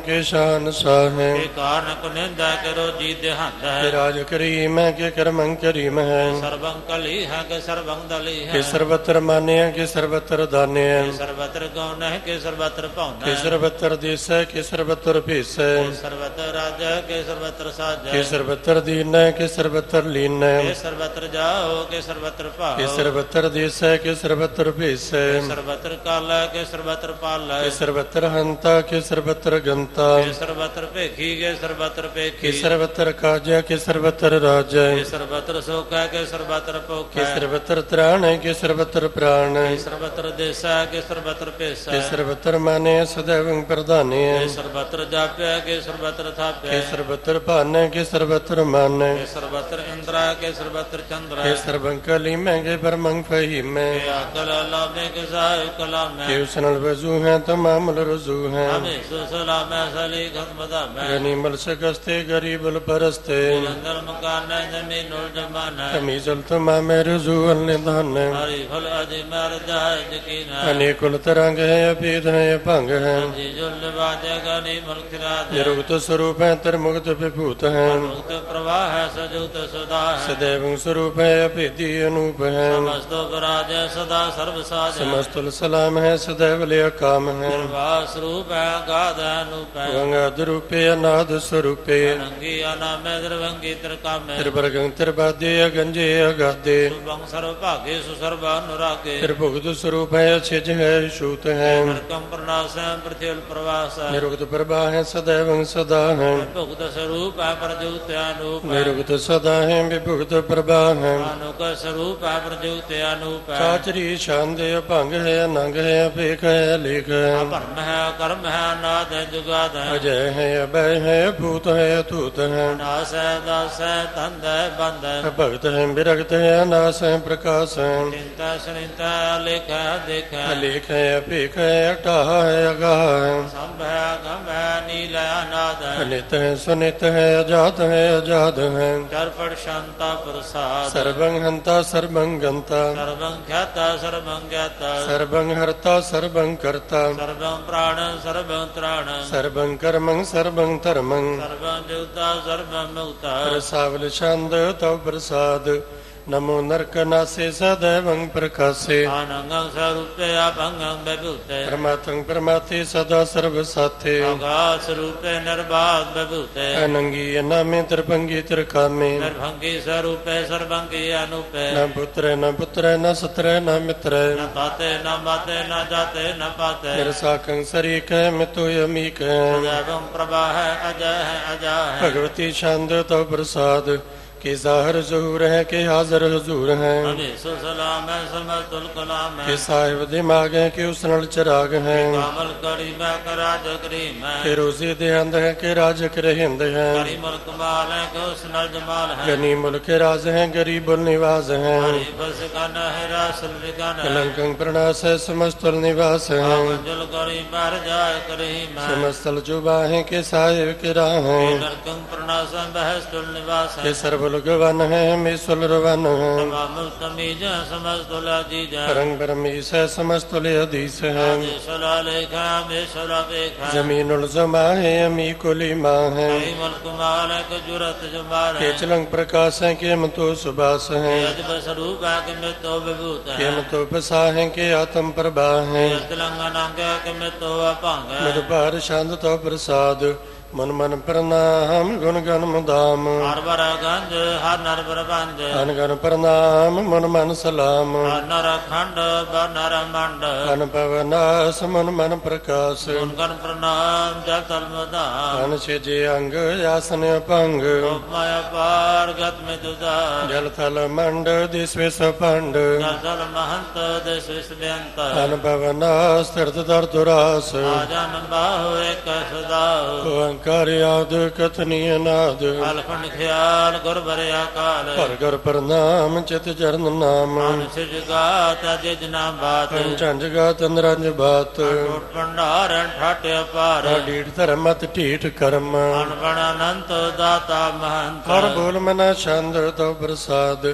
ਕੇ ਸ਼ਾਨਸ਼ਾਹ ਹੈ। ਕੇ ਕਾਰਨ ਕੋ ਨਿੰਦਾ ਕਰੋ ਜੀ ਦੇਹੰਦ ਕੇ ਹੈ। ਰਾਜ ਕਰੀ ਮੈਂ ਕੇ ਕਰਮੰ ਕਰੀ ਮੈਂ ਸਰਬੰ ਕਲੀ ਹੈ ਕੇ ਸਰਬੰ ਦਲੀ ਹੈ। ਕੇ ਸਰਬਤਰ ਮਾਨਿਆ ਕੇ ਸਰਬਤਰ ਦਾਨਿਆ ਕੇ ਸਰਬਤਰ ਗਉਨ ਹੈ ਕੇ ਸਰਬਤਰ ਭਾਉਨ ਕੇ ਹੈ। ਸਰਬਤਰ ਦੇਸੈ ਕੇ ਸਰਬਤਰ ਭੇਸੈ ਕੇ ਸਰਬਤਰ ਰਾਜ ਹੈ ਕੇ ਸਰਬਤਰ ਸਾਜ ਕੇ ਹੈ। ਸਰਬਤਰ ਦੀਨੈ ਕੇ ਸਰਬਤਰ ਲੀਨੈ ਕੇ ਸਰਬਤਰ ਜਾਓ ਕੇ ਸਰਬਤਰ ਭਾਓ। ਕੇ ਸਰਬਤਰ ਦੇਸੈ ਕੇ ਸਰਬਤਰ ਭੇਸੈ ਕੇ ਸਰਬਤਰ ਕਾਲ ਹੈ ਕੇ ਸਰਬਤਰ ਪਾਲ ਹੈ। ਕੇ ਸਰਬਤਰ ਹੰਤਾ ਕੇ ਸਰਬਤਰ ਗੰਤਾ ਕੇ ਸਰਬਤਰ ਭੇਖੀ ਕੇ ਸਰਬਤਰ ਕੇ ਭੇਖੀ। ਸਰਬਤਰ ਕਾਜੈ ਕੇ ਸਰਬਤਰ ਰਾਜੈ ਕੇ ਸਰਬਤਰ ਸੁਖ ਹੈ ਕੇ ਸਰਬਤਰ ਭੁਖ ਕੇ ਹੈ। ਸਰਬਤਰ ਤ੍ਰਾਣੈ ਕੇ ਸਰਬਤਰ ਪ੍ਰਾਣ ਕੇ ਸਰਬਤਰ ਦੇਸਾ ਕੇ ਸਰਬਤਰ ਭੇਸਾ। ਕੇ ਸਰਬਤਰ ਮਾਨੈ ਸदैवੰ ਪ੍ਰਧਾਨੈ ਕੇ ਸਰਬਤਰ ਜਾਪਿਆ ਕੇ ਸਰਬਤਰ ਥਾਪਿਆ। ਕੇ ਸਰਬਤਰ ਭਾਨੈ ਕੇ ਸਰਬਤਰ ਮਾਨੈ ਕੇ ਸਰਬਤਰ ਇੰਦਰਾ ਕੇ ਸਰਬਤਰ ਚੰਦਰਾ। ਕੇ ਸਰਬੰ ਕਲੀਮੈ ਕੇ ਪਰਮੰ ਫਹੀਮੈ ਕੇ ਅਕਲ ਲਾਭੇ ਕੇ ਸਾਹਿ ਕਲਾਮੈ। ਕੇ ਉਸਨਲ ਵਜੂ ਹੈ ਤਮਾਮਲ ਰਜੂ ਹੈ ਹਮੇ ਸੁਸਲਾਮੈ ਸਲੀ ਖਤਮਦਾਮੈ। ਗਨੀਮਲ ਸਕਸਤੇ ਗਰੀਬਲ ਪਰਸਤੇ ਅੰਦਰ ਮਕਾਨੈ ਜ਼ਮੀਨੁਲ ਜਮਾਨੈ। ਕਮੀ ਜਲ ਤਮਾਮੈ ਰਜੂ ਅਲ ਨਿਧਾਨ ਹਰੀ ਫਲ ਅਜਿ ਮਰ ਜਾਇ ਜਕੀਨੈ। ਅਨੇਕੁਲ ਤਰੰਗ ਹੈ ਅਭੇਦ ਹੈ ਭੰਗ ਹੈ ਜੀ ਜੁਲ ਬਾਜੈ ਗਨੀ ਮੁਲਕ ਰਾਜ। ਨਿਰੁਕਤ ਸਰੂਪ ਹੈ ਤਰਮੁਕਤ ਵਿਭੂਤ ਹੈ ਮੁਕਤ ਪ੍ਰਵਾਹ ਹੈ ਸਜੁਤ ਸੁਦਾ ਹੈ। ਸदैवੰ ਸਰੂਪ ਹੈ ਅਭੇਦੀ ਅਨੂਪ ਹੈ ਸਮਸਤੋ ਬਰਾਜੈ ਸਦਾ ਸਰਬ ਸਾਜ। ਸਮਸਤੁਲ ਸਲਾਮ ਹੈ ਸदैव ਲਿਆ ਕਾਮ ਹੈ ਨਿਰਵਾਹ ਸਰੂਪ ਹੈ ਗਾਧ ਅਨੂਪ ਹੈ। ਗੰਗਾਦ ਰੂਪੇ ਅਨਾਦ ਸਰੂਪੇ ਅਨੰਗੀ ਅਨਾਮੈ ਦਰਵੰਗੀ ਤ੍ਰਿਕਾਮੈ। ਤਿਰਬਰਗੰ ਤਿਰਬਾਦੇ ਅਗੰਜੇ ਅਗਾਦੇ ਸੁਭੰ ਸਰਵ ਭਾਗੇ ਸੁਸਰਬ ਅਨੁਰਾਗੇ। ਤਿਰਭੁਗਤ ਸਰੂਪ ਹੈ ਅਛਿਜ ਹੈ ਛੂਤ ਹੈ ਨਰਕੰ ਪ੍ਰਨਾਸੈ ਪ੍ਰਥਿਲ ਪ੍ਰਵਾਸੈ। ਨਿਰੁਕਤ ਪ੍ਰਭਾ ਹੈ ਸदैवੰ ਸਦਾ ਹੈ ਭੁਗਤ ਸਰੂਪ ਹੈ ਪ੍ਰਜੁਤ ਅਨੂਪ ਹੈ। ਨਿਰੁਕਤ ਸਦਾ ਹੈ ਵਿਭੁਗਤ ਪ੍ਰਭਾ ਹੈ ਅਨੁਕ ਸਰੂਪ ਹੈ ਪ੍ਰਜੁਤ ਅਨੂਪ ਹੈ। ਚਾਚਰੀ ਛੰਦੇ ਅਭੰਗ ਹੈ ਅਨੰਗ ਹੈ ਅਭੇਖ ਹੈ ਲੇਖ ਹੈ ਭਰਮ ਹੈ ਕਰਮ ਹੈ ਨਾਦ ਹੈ ਜੁਗਾਦ ਹੈ। ਅਜੈ ਹੈ ਅਭੈ ਹੈ ਭੂਤ ਹੈ ਅਤੂਤ ਹੈ ਨਾਸ ਹੈ ਦਾਸ ਹੈ ਤੰਦ ਹੈ ਬੰਦ ਹੈ। ਭਗਤ ਹੈ ਵਿਰਗਤ ਹੈ ਅਨਾਸ ਹੈ ਪ੍ਰਕਾਸ਼ ਹੈ ਚਿੰਤਾ ਸੁਨਿੰਤਾ ਲੇਖ ਹੈ ਦੇਖ ਹੈ। ਅਲੇਖ ਹੈ ਅਭੇਖ ਹੈ ਅਟਾਹ ਹੈ ਅਗਾਹ ਹੈ ਸੰਭ ਹੈ ਗਮ ਹੈ ਨੀਲ ਹੈ ਅਨਾਦ ਹੈ। ਅਨਿਤ ਹੈ ਸੁਨਿਤ ਹੈ ਅਜਾਤ ਹੈ ਅਜਾਦ ਹੈ ਚਰਪੜ ਸ਼ਾਂਤਾ ਪ੍ਰਸਾਦ। ਸਰਬੰ ਹੰਤਾ ਸਰਬੰ ਗੰਤਾ ਸਰਬੰ ਖਿਆਤਾ ਸਰਬੰ ਗਿਆਤਾ। ਸਰਬੰ ਹਰਤਾ ਸਰਬੰ ਕਰਤਾ ਸਰਬੰ ਪ੍ਰਾਣ ਸਰਬੰ ਤ੍ਰਾਣ। ਸਰਬੰ ਕਰਮੰ ਸਰਬੰ ਧਰਮੰ ਸਰਬੰ ਜੁਗਤਾ ਸਰਬੰ ਮੁਕਤਾ। ਪ੍ਰਸਾਵਲ ਛੰਦ ਤਵ ਪ੍ਰਸਾਦ ਨਮੋ ਨਰਕ ਨਾਸੇ ਸदैवੰ ਪ੍ਰਕਾਸੇ ਆਨੰਗੰ ਸਰੂਪੇ ਅਭੰਗੰ ਬਭੂਤੇ। ਪਰਮਾਤਮੰ ਪਰਮਾਤੇ ਸਦਾ ਸਰਬ ਸਾਥੇ ਆਗਾਸ ਰੂਪੇ ਨਿਰਬਾਧ ਬਭੂਤੇ। ਅਨੰਗੀ ਅਨਾਮੇ ਤਰਪੰਗੀ ਤਰਕਾਮੇ ਨਿਰਭੰਗੀ ਸਰੂਪੇ ਸਰਬੰਗੀ ਅਨੂਪੇ। ਨ ਪੁੱਤਰੈ ਨ ਪੁੱਤਰੈ ਨ ਸਤਰੈ ਨ ਮਿਤਰੈ ਨ ਤਾਤੇ ਨ ਮਾਤੇ ਨ ਜਾਤੇ ਨ ਪਾਤੇ। ਨਿਰਸਾਕੰ ਸਰੀਕੈ ਮਿਤੁ ਅਮੀਕੈ ਸदैवੰ ਪ੍ਰਭਾ ਹੈ ਅਜੈ ਹੈ ਅਜਾ ਹੈ। ਭਗਵਤੀ ਛੰਦ ਤਵ ਪ੍ਰਸਾਦ ਕਿ ਜ਼ਾਹਰ ਜ਼ਹੂਰ ਹੈ ਕਿ ਹਾਜ਼ਰ ਹਜ਼ੂਰ ਹੈ ਹਮੇ ਸੁਸਲਾਮ ਹੈ ਸਮਸਤੁਲ ਕਲਾਮ ਹੈ। ਕਿ ਸਾਹਿਬ ਦਿਮਾਗ ਹੈ ਕਿ ਉਸ ਨਾਲ ਚਰਾਗ ਹੈ ਕਾਮਲ ਕਰੀ ਮੈਂ ਕਰਾਜ ਕਰੀਮ ਹੈ। ਕਿ ਰੋਜ਼ੀ ਦੇ ਅੰਦ ਹੈ ਕਿ ਰਾਜਕ ਰਹਿੰਦ ਹੈ ਕਰੀ ਮੁਲਕ ਮਾਲ ਹੈ ਕਿ ਉਸ ਨਾਲ ਜਮਾਲ ਹੈ। ਗਨੀ ਮੁਲਕ ਰਾਜ ਹੈ ਗਰੀਬੁਲ ਨਿਵਾਸ ਹੈ ਹਰੀ ਬਸ ਕਨ ਹੈ ਰਾਸਲ ਵਿਗਨ ਹੈ। ਕਲੰਕੰ ਪ੍ਰਣਾਸ ਹੈ ਸਮਸਤੁਲ ਨਿਵਾਸ ਹੈ ਜਲ ਕਰੀ ਮਰ ਜਾਏ ਕਰੀ ਮੈਂ। ਸਮਸਤਲ ਜੁਬਾ ਹੈ ਕਿ ਸਾਹਿਬ ਕਿ ਰਾਹ ਹੈ ਨਰਕੰ ਪ੍ਰਣਾਸੰ ਬਹਿਸਤੁਲ ਨਿਵਾਸ ਹੈ। ਕਿ ਸਰਬ ਗਵਨ ਹੈ ਮੇਸੁਲ ਰਵਨ ਹੈ ਤਮਾਮੁਲ ਤਮੀਜ ਸਮਸਤੁਲ ਅਜੀਜ ਹੈ। ਰੰਗ ਬਰਮੀਸ ਹੈ ਸਮਸਤੁਲ ਅਧੀਸ ਹੈ ਦੇਸਲਾ ਲੇਖਾ ਮੇਸਲਾ ਵੇਖਾ। ਜ਼ਮੀਨੁਲ ਜ਼ਮਾ ਹੈ ਅਮੀ ਕੁਲੀ ਮਾਂ ਹੈ ਕਈ ਮੁਲਕ ਮਾਲ ਹੈ ਕਿ ਜੁਰਤ ਜਮਾਲ ਹੈ। ਕਿ ਚਲੰਗ ਪ੍ਰਕਾਸ਼ ਹੈ ਕਿ ਮਤੋ ਸੁਬਾਸ ਹੈ ਅਜਬ ਸਰੂਪ ਹੈ ਕਿ ਮਿਤੋ ਵਿਭੂਤ ਕਿ ਹੈ। ਮਤੋ ਪਸਾ ਹੈ ਕਿ ਆਤਮ ਪ੍ਰਭਾ ਹੈ ਤਲੰਗਨੰਗ ਹੈ ਕਿ ਮਿਤੋ ਅਭੰਗ ਹੈ। ਮਦ ਭਾਰ ਛੰਦ ਤੋ ਪ੍ਰਸਾਦ ਮਨ ਮਨ ਪ੍ਰਣਾਮ ਗੁਣ ਗਨ ਮੁਦਾਮ ਹਰ ਬਰ ਗੰਜ ਹਰ ਨਰ ਪ੍ਰਬੰਧ। ਅਨ ਗਨ ਪ੍ਰਣਾਮ ਮਨ ਮਨ ਸਲਾਮ ਹਰ ਨਰ ਖੰਡ ਬਨਰ ਮੰਡ। ਅਨ ਪਵਨਾਸ ਮਨ ਮਨ ਪ੍ਰਕਾਸ਼ ਗੁਣ ਗਨ ਪ੍ਰਣਾਮ ਜਲ ਤਲ ਮਦਾਨ। ਅਨ ਛੇਜੇ ਅੰਗ ਆਸਨ ਅਪੰਗ ਮਾਇਆ ਪਾਰ ਗਤ ਮੇ ਦੁਦਾ। ਜਲ ਥਲ ਮੰਡ ਦਿਸ ਵਿਸ ਪੰਡ ਜਲ ਜਲ ਮਹੰਤ ਦੇਸ ਵਿਸ ਬੇਅੰਤ। ਅਨ ਪਵਨਾਸ ਤਿਰਤ ਦਰ ਦੁਰਾਸ ਆਜਨ ਬਾਹੋ ਇੱਕ ਸਦਾ। ਓੰਕਾਰ ਆਦ ਕਥਨੀ ਅਨਾਦ ਅਲਖੰਡ ਖਿਆਲ ਗੁਰ ਬਰਿਆ ਕਾਲ। ਭਰ ਗਰ ਪ੍ਰਣਾਮ ਚਿਤ ਚਰਨ ਨਾਮ ਅਨ ਸਿਜਗਾਤ ਅਜਿਜ ਨਾ ਬਾਤ। ਝੰਜ ਗਾਤ ਨਰੰਜ ਬਾਤ ਟੋਟ ਭੰਡਾਰਨ ਠਾਟਿ ਅਪਾਰ। ਢੀਠ ਧਰਮਤ ਢੀਠ ਕਰਮ ਅਨਬਣ ਅਨੰਤ ਦਾਤਾ ਮਹੰਤ। ਹਰ ਬੋਲ ਮਨਾ ਛੰਦ ਤੋ ਪ੍ਰਸਾਦ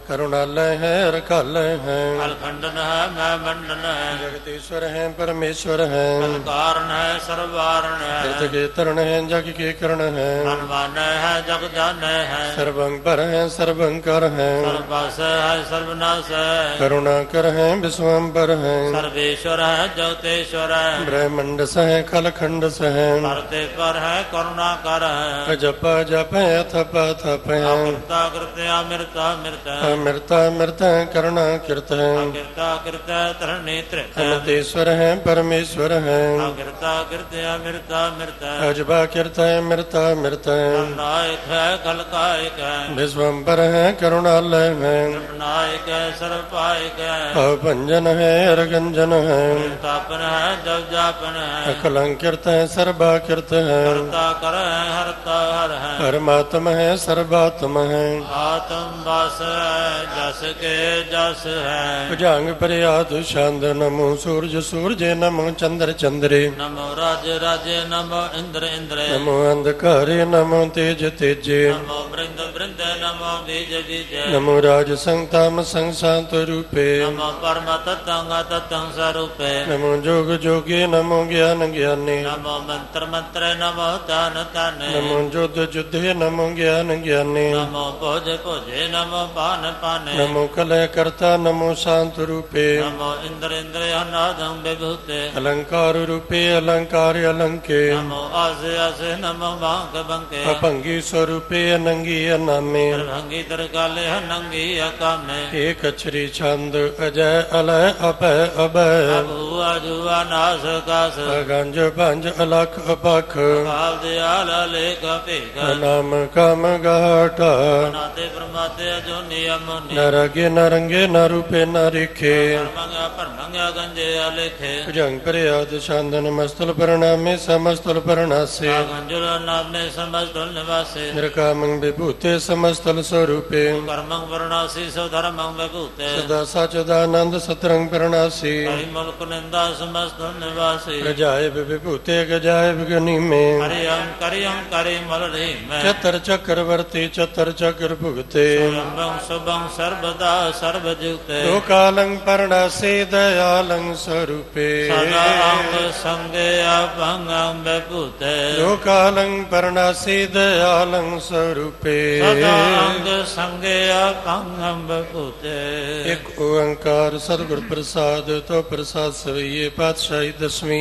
करुणालय है रखालय है, अलखंडन है मैं मंडन है, जगदीश्वर है परमेश्वर है, कारण है सर्वारण है, तीर्थ के तरण है जग के करण है, हनुमान है जग जाने है, सर्वंकर है सर्वंकर है, सर्वनाश है सर्वनाश है, करुणाकर है विश्वम्बर है, सर्वेश्वर है जगतेश्वर है, ब्रह्मंड सह खलखंड सह, करते पर है करुणा कर है, जप जप अथप अथप है, अकृता कृत्य अमृता मृत है, अमृता मृत करुणा कृत है, अकृता कृत्य तरणी त्रित है, अमृतेश्वर है परमेश्वर है, अकृता कृत्य अमृता मृत है, अजबा कृत है मृता मृत है, नायक है कलकायक है, विश्वम्बर है करुणालय है, नायक है सर्वपायक है, अभंजन है अरगंजन है, तापन है जब जापन है, अकलंकृत है सर्वाकृत है, हरता कर है हरता हर है, परमात्मा है सर्वात्मा है, आत्म वास है जस के जस है, भुजंग प्रयाद छंद नमो सूर्य सूर्य नमो चंद्र चंद्रे, नमो राज राजे नमो इंद्र इंद्रे, नमो अंधकारे नमो तेज तेजे, नमो वृंद वृंद नमो बीज बीज, नमो राज संताम संशांत रूपे, नमो परम तत्ंग तत्ंग स्वरूपे, नमो जोग जोगे नमो ज्ञान ज्ञाने, नमो मंत्र मंत्र नमो तान ताने, नमो युद्ध युद्धे नमो ज्ञान ज्ञाने, नमो भोज भोजे नमो पान पाने, नमो कलय कर्ता नमो शांत रूपे, नमो इंद्र इंद्र अनादं विभूते, अलंकार रूपे अलंकार अलंके, नमो आसे आसे नमो बांक बंके, अपंगी स्वरूपे अनंगी अनामे, भंगी तरकाले नंगी अकामे, एक अक्षरी छंद अजय अलय अपय अभय, अभुआ जुआ नास कास, अगंज भंज अलख अपख, काल दयाल लेख पेख, नाम काम गाटा, नाते प्रमाते जो नियम न रगे न रंगे न रूपे न रिखे, परमंगा परमंगा गंजे अलेखे, भुजंग प्रयाद छंदन मस्तल प्रणामे समस्तल प्रणासे, गंजुल नामने समस्तुल निवासे, निरकामं विभूते समस्तल स्वरूपे, कर्मं वर्णासी सधर्मं विभूते, सदा सच्चिदानंद सतरंग प्रणासी, हरि मुल्क निंदा समस्तुल निवासी, गजाय विभूते गजाय विगनि में, हरियं करियं करि मलरि में, चतर चक्रवर्ती चतर चक्र भुगते, शुभं शुभं सर्वदा सर्वजुते, लोकालं प्रणासे दयालं स्वरूपे, सदा अंग संगे अभंगं विभूते, लोकालं प्रणासे दयालं स्वरूपे, सदा अंग संगे अभंगं विभूते। एक ओंकार सदगुरु प्रसाद तो प्रसाद सवैये पातशाही दसवीं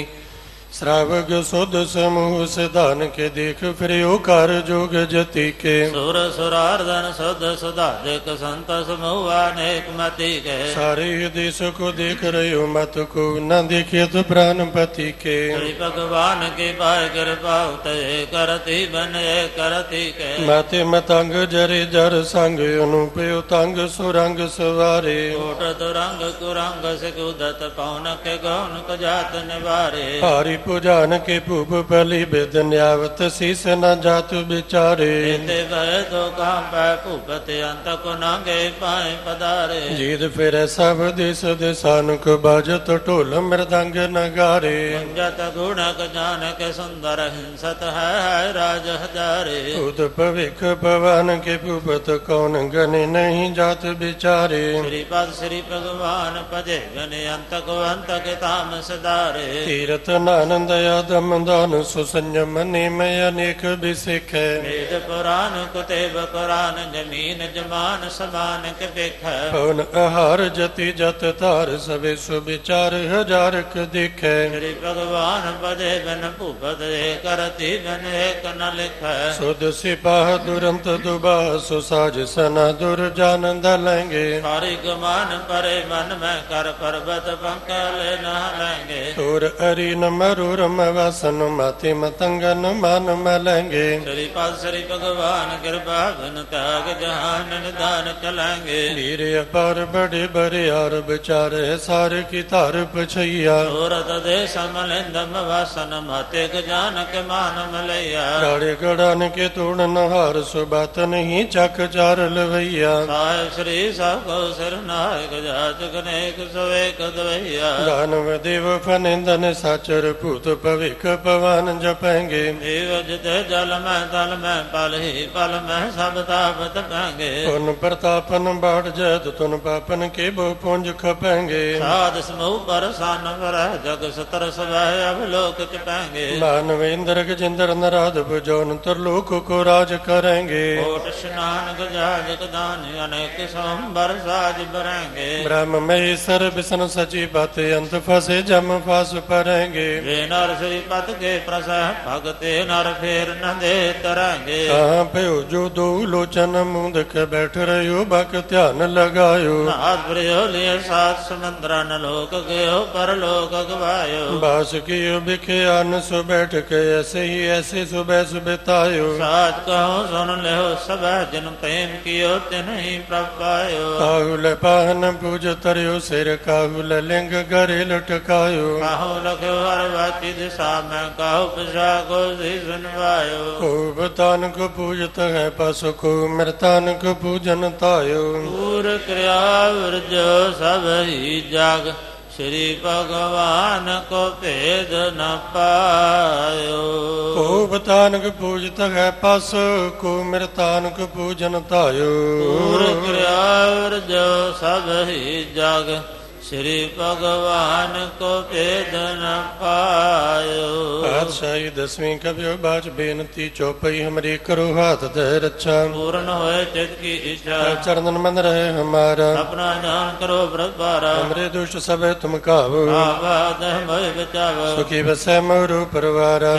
श्रावक सुध समूह सिधान के देख फिर ओकार जोग जति के, सुर सुरार्दन सुध सुधाधिक संत समूह अनेक मति के, सारे देश को देख रहे हो मत को न देखे तो प्राणपति के, श्री भगवान की पाय कृपा उतये करती बने करती के, माते मतंग जरे जर संग अनुपयो तंग सुरंग सवारे, कोट तुरंग कुरंग सिकुदत पौन के गौन को जात निवारे, हारी पुजान के पूप पली बेदन्यावत शीस न जात बिचारे, ते भय तो काम पै भूपति अंत को नांगे पाए पधारे, जीत फिर सब देश देशानुक बाजत ढोल मृदंग नगारे, जत गुणक जानक सुंदर हिंसत है, है राज हजारे, खुद भविख भवन के भूपत कौन गने नहीं जात बिचारे, श्रीपद श्री भगवान पदे गने अंत को अंत के ताम सदारे, तीरथ नानंद दम दान सुसंयम निमय अनेक विसिख, वेद पुराण कुतेब कुरान जमीन जमान समान के बेख, पवन आहार जति जत तार सवे सुविचार हजार दिख, श्री भगवान पदे बन भूपत करती बन एक न लिख, सुध सिपाह दुरंत दुबा सुसाज सना दुर्जान दलेंगे, हरि गुमान परे मन में कर पर्वत पंकल न लेंगे, तुर अरि न मरुर वासन माते मतंगन मान मलेंगे, श्रीपद श्री भगवान कृपा घन त्याग जहान निदान चलेंगे, वीर अपार बड़े बड़े आर विचार सार की तार पछैया, सूरत देश मलिंदम वासन माते जानक मान मलैया, गाड़े गड़ान के तोड़न हार सुबात नहीं चक चार लवैया, साहेब श्री सबको सिर नायक जाचक नेक सवेक दवैया, दानव देव फनिंदन साचर ਭੂਤ ਭਵਿਕ ਪਵਨ ਜਪੈਂਗੇ। ਏਵ ਜਿਤਿ ਜਲ ਮੈਂ ਤਲ ਮੈਂ ਪਲ ਹੀ ਪਲ ਮੈਂ ਸਭ ਤਾਪ ਤਪਾਂਗੇ। ਪੁਨ ਪ੍ਰਤਾਪਨ ਬਾੜ ਜਦ ਤੁਨ ਪਾਪਨ ਕੇ ਬਹੁ ਪੁੰਜ ਖਪੈਂਗੇ। ਸਾਧ ਸਮੂਹ ਪਰ ਸਨ ਵਰਹਿ ਜਗ ਸਤਰ ਸਵੈ ਅਵਲੋਕ ਚਪਾਂਗੇ। ਮਾਨਵੇਂਦਰ ਗਜਿੰਦਰ ਨਰਾਧ ਭੁਜੋਨ ਤਰਲੋਕ ਕੋ ਰਾਜ ਕरेंगे। ਕੋਟ ਇਸ਼ਨਾਨ ਗਜਾਜ ਕਦਾਨ ਅਨੇਕ ਸੰਬਰ ਸਾਜ ਬਰੇਂਗੇ। ब्रह्म महेश्वर विष्णु सची बात अंत फसे जम फास परेंगे। वे नर श्रीपत के प्रसह भगते नर फेर न दे तरंगे। कहाँ पे जो दो लोचन मुंद के बैठ रहो बक ध्यान लगायो। नाथ प्रियो लिए सात समुद्र न लोक गयो पर लोक गवायो। बास कियो बिखे आन सो बैठ के ऐसे ही ऐसे सुबह सुबतायो। साच कहो सुन ले सब जिन प्रेम कियो तिन ही प्रभ पायो। काहुल पाहन पूज तरियो सिर काहुल लिंग गरे लटकायो। काहु लख्यो हर वाची दिशा में काहु पिछा को सी सुनवायो। खूब तान को पूजत है पशु को मृतान को पूजन तायो। पूर क्रिया विरजो सब ही जाग श्री भगवान को भेद न पायो। खूब तान को पूजत है पशु को मृतान को पूजन तायो। पूर क्रिया विरजो सब ही जाग श्री भगवान को भेद न पायो। पातशाही दसवीं कवियो बाज बेनती चौपई हमारी करो हाथ दे रक्षा। पूर्ण होए चित की इच्छा चरणन मन रहे हमारा। अपना ध्यान करो व्रतबारा। हमरे दुष्ट सब तुम काबू। भय बचाव सुखी बसै मोरु परवारा।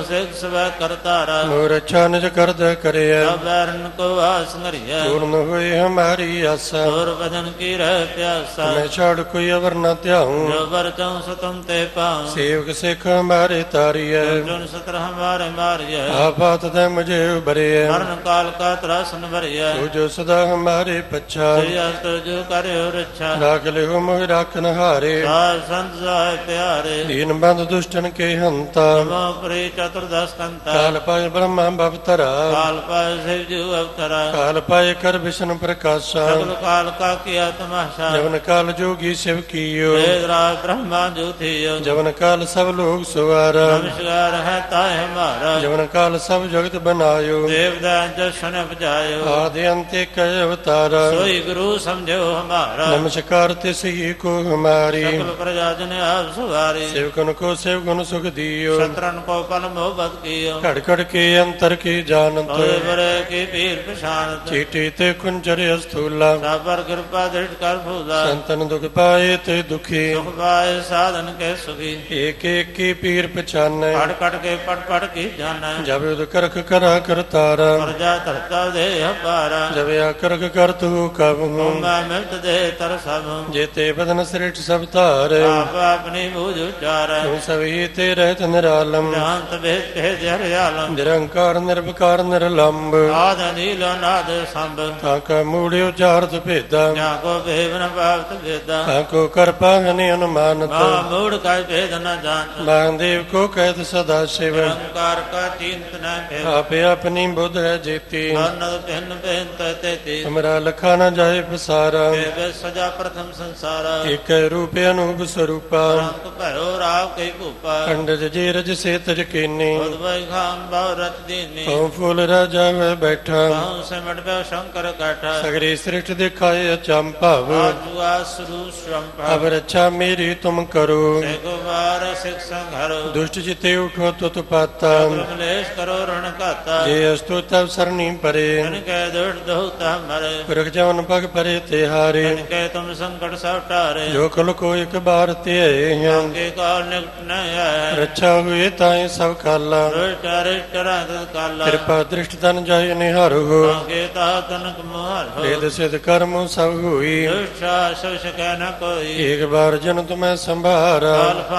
सब करतारा मोर अच्छा निज कर दे करे। बैरन को आसंगरिया पूर्ण हुई हमारी आशा। और बदन की रह प्यासा मैं छोड़ कोई अवर न त्याऊं। जो वर चाहूं सो तुम ते पाऊं। सेवक सिख हमारे तारिय। जुन सत्र हमारे मारिय। आपात दे मुझे उबरिय। मरण काल का त्रासन भरिय। तू जो सदा हमारे पच्छा। जो करे रक्षा राख ले हो मोह राखन हारे। संत साय प्यारे दीन बंद दुष्टन के हंता। प्रे चतुर्दश कंता काल पाए ब्रह्मा भवतरा। काल पाए शिव जी अवतरा। काल पाए कर विष्णु प्रकाशा। सकल काल का किया तमाशा। जवन काल जोगी शिव कियो। वेदराज ब्रह्मा जो थियो। जवन काल सब लोग सुवारा। नमस्कार है ताय हमारा। जवन काल सब जगत बनायो। देवदान जशन बजायो। आदि अंत्य कय अवतारा। सोई गुरु समझो हमारा। नमस्कार तिस ही को हमारी। सकल प्रजा जन आप सवारी। सेवकन को सेवगुण सुख दियो। शत्रन को पल मोहब्बत कियो। खड़खड़ के अंतर की जानत। बरे की पीर पशानत। चीटी ते कुंजर स्थूला। सापर कृपा दृढ़ कर फूला। संतन दुख पाए ते दुखी। सुख पाए साधन के सुखी। एक एक की पीर पछाने। कट कट के पट पट की जाना। जब युद्ध करख करा करतारा। प्रजा तरता दे पारा। जब या करख कर तू कब हूँ। मैं मिट दे तर सब हूँ। जेते बदन श्रेष्ठ सब तार। आप अपनी बूझ उचार। तू सभी ते रहत निरालम। शांत भेद भेद हरियालम। निरंकार निर्विकार निर्लंब। आद नील नाद संभ। ताका मूढ़ उचारत भेदा। को भेद न पावत भेदा। ताको कर पाहनि अनुमानत। मूढ़ का भेद न जान। महादेव को कहत सदा शिव। निरंकार का चिंत न भेद। आपे अपनी बुद्ध है जीती। भिन्न भिन्न तेती। हमरा लखा न जाए पसारा। सजा प्रथम संसारा। एक रूप अनूप स्वरूपा। भयो राव कई भूपा। खंडज जी रज से तज कीनी। खान भाव रच दीनी। फूल राजा हुए बैठा। सिमट पे शंकर काठा। सगरी श्रेष्ठ दिखाए अचंभाव। अब रक्षा मेरी तुम करो। सिख संघरो। दुष्ट चिते उठो तो तु पाता। करो रण काता। जे अस्तु तब सरनी परे। पुरख जवन पग परे तिहारे। तुम संकट सब टारे। जो कुल को एक बार ते रक्षा हुए ताए सब काला। कृपा दृष्ट तन जाय निहारो। वेद सिद्ध कर्म सब हुई। एक बार जन तुम्हें संभारा।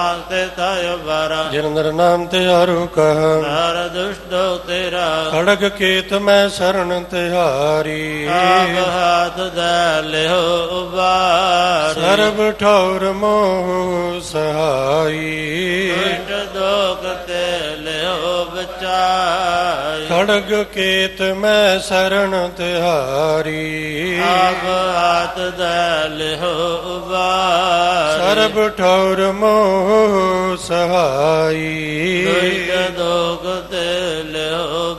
जिन नर नाम त्यारो कहा। दुष्ट तेरा खड़ग केत मैं शरण तिहारी। हाथ दे हो सर्व ठौर मोह सहाई। दोग ते ले हो बचाई। ਜਾਈ। ਖੜਗ ਕੇਤ ਮੈਂ ਸਰਣ ਤਿਹਾਰੀ, ਆਪ ਹਾਥ ਦੈ ਲਿਹੋ ਉਬਾਰੀ। ਸਰਬ ਠੌਰ ਮੋਹ ਸਹਾਈ, ਦੁਇ ਦੋਗ ਤੇ ਲਿਹੋ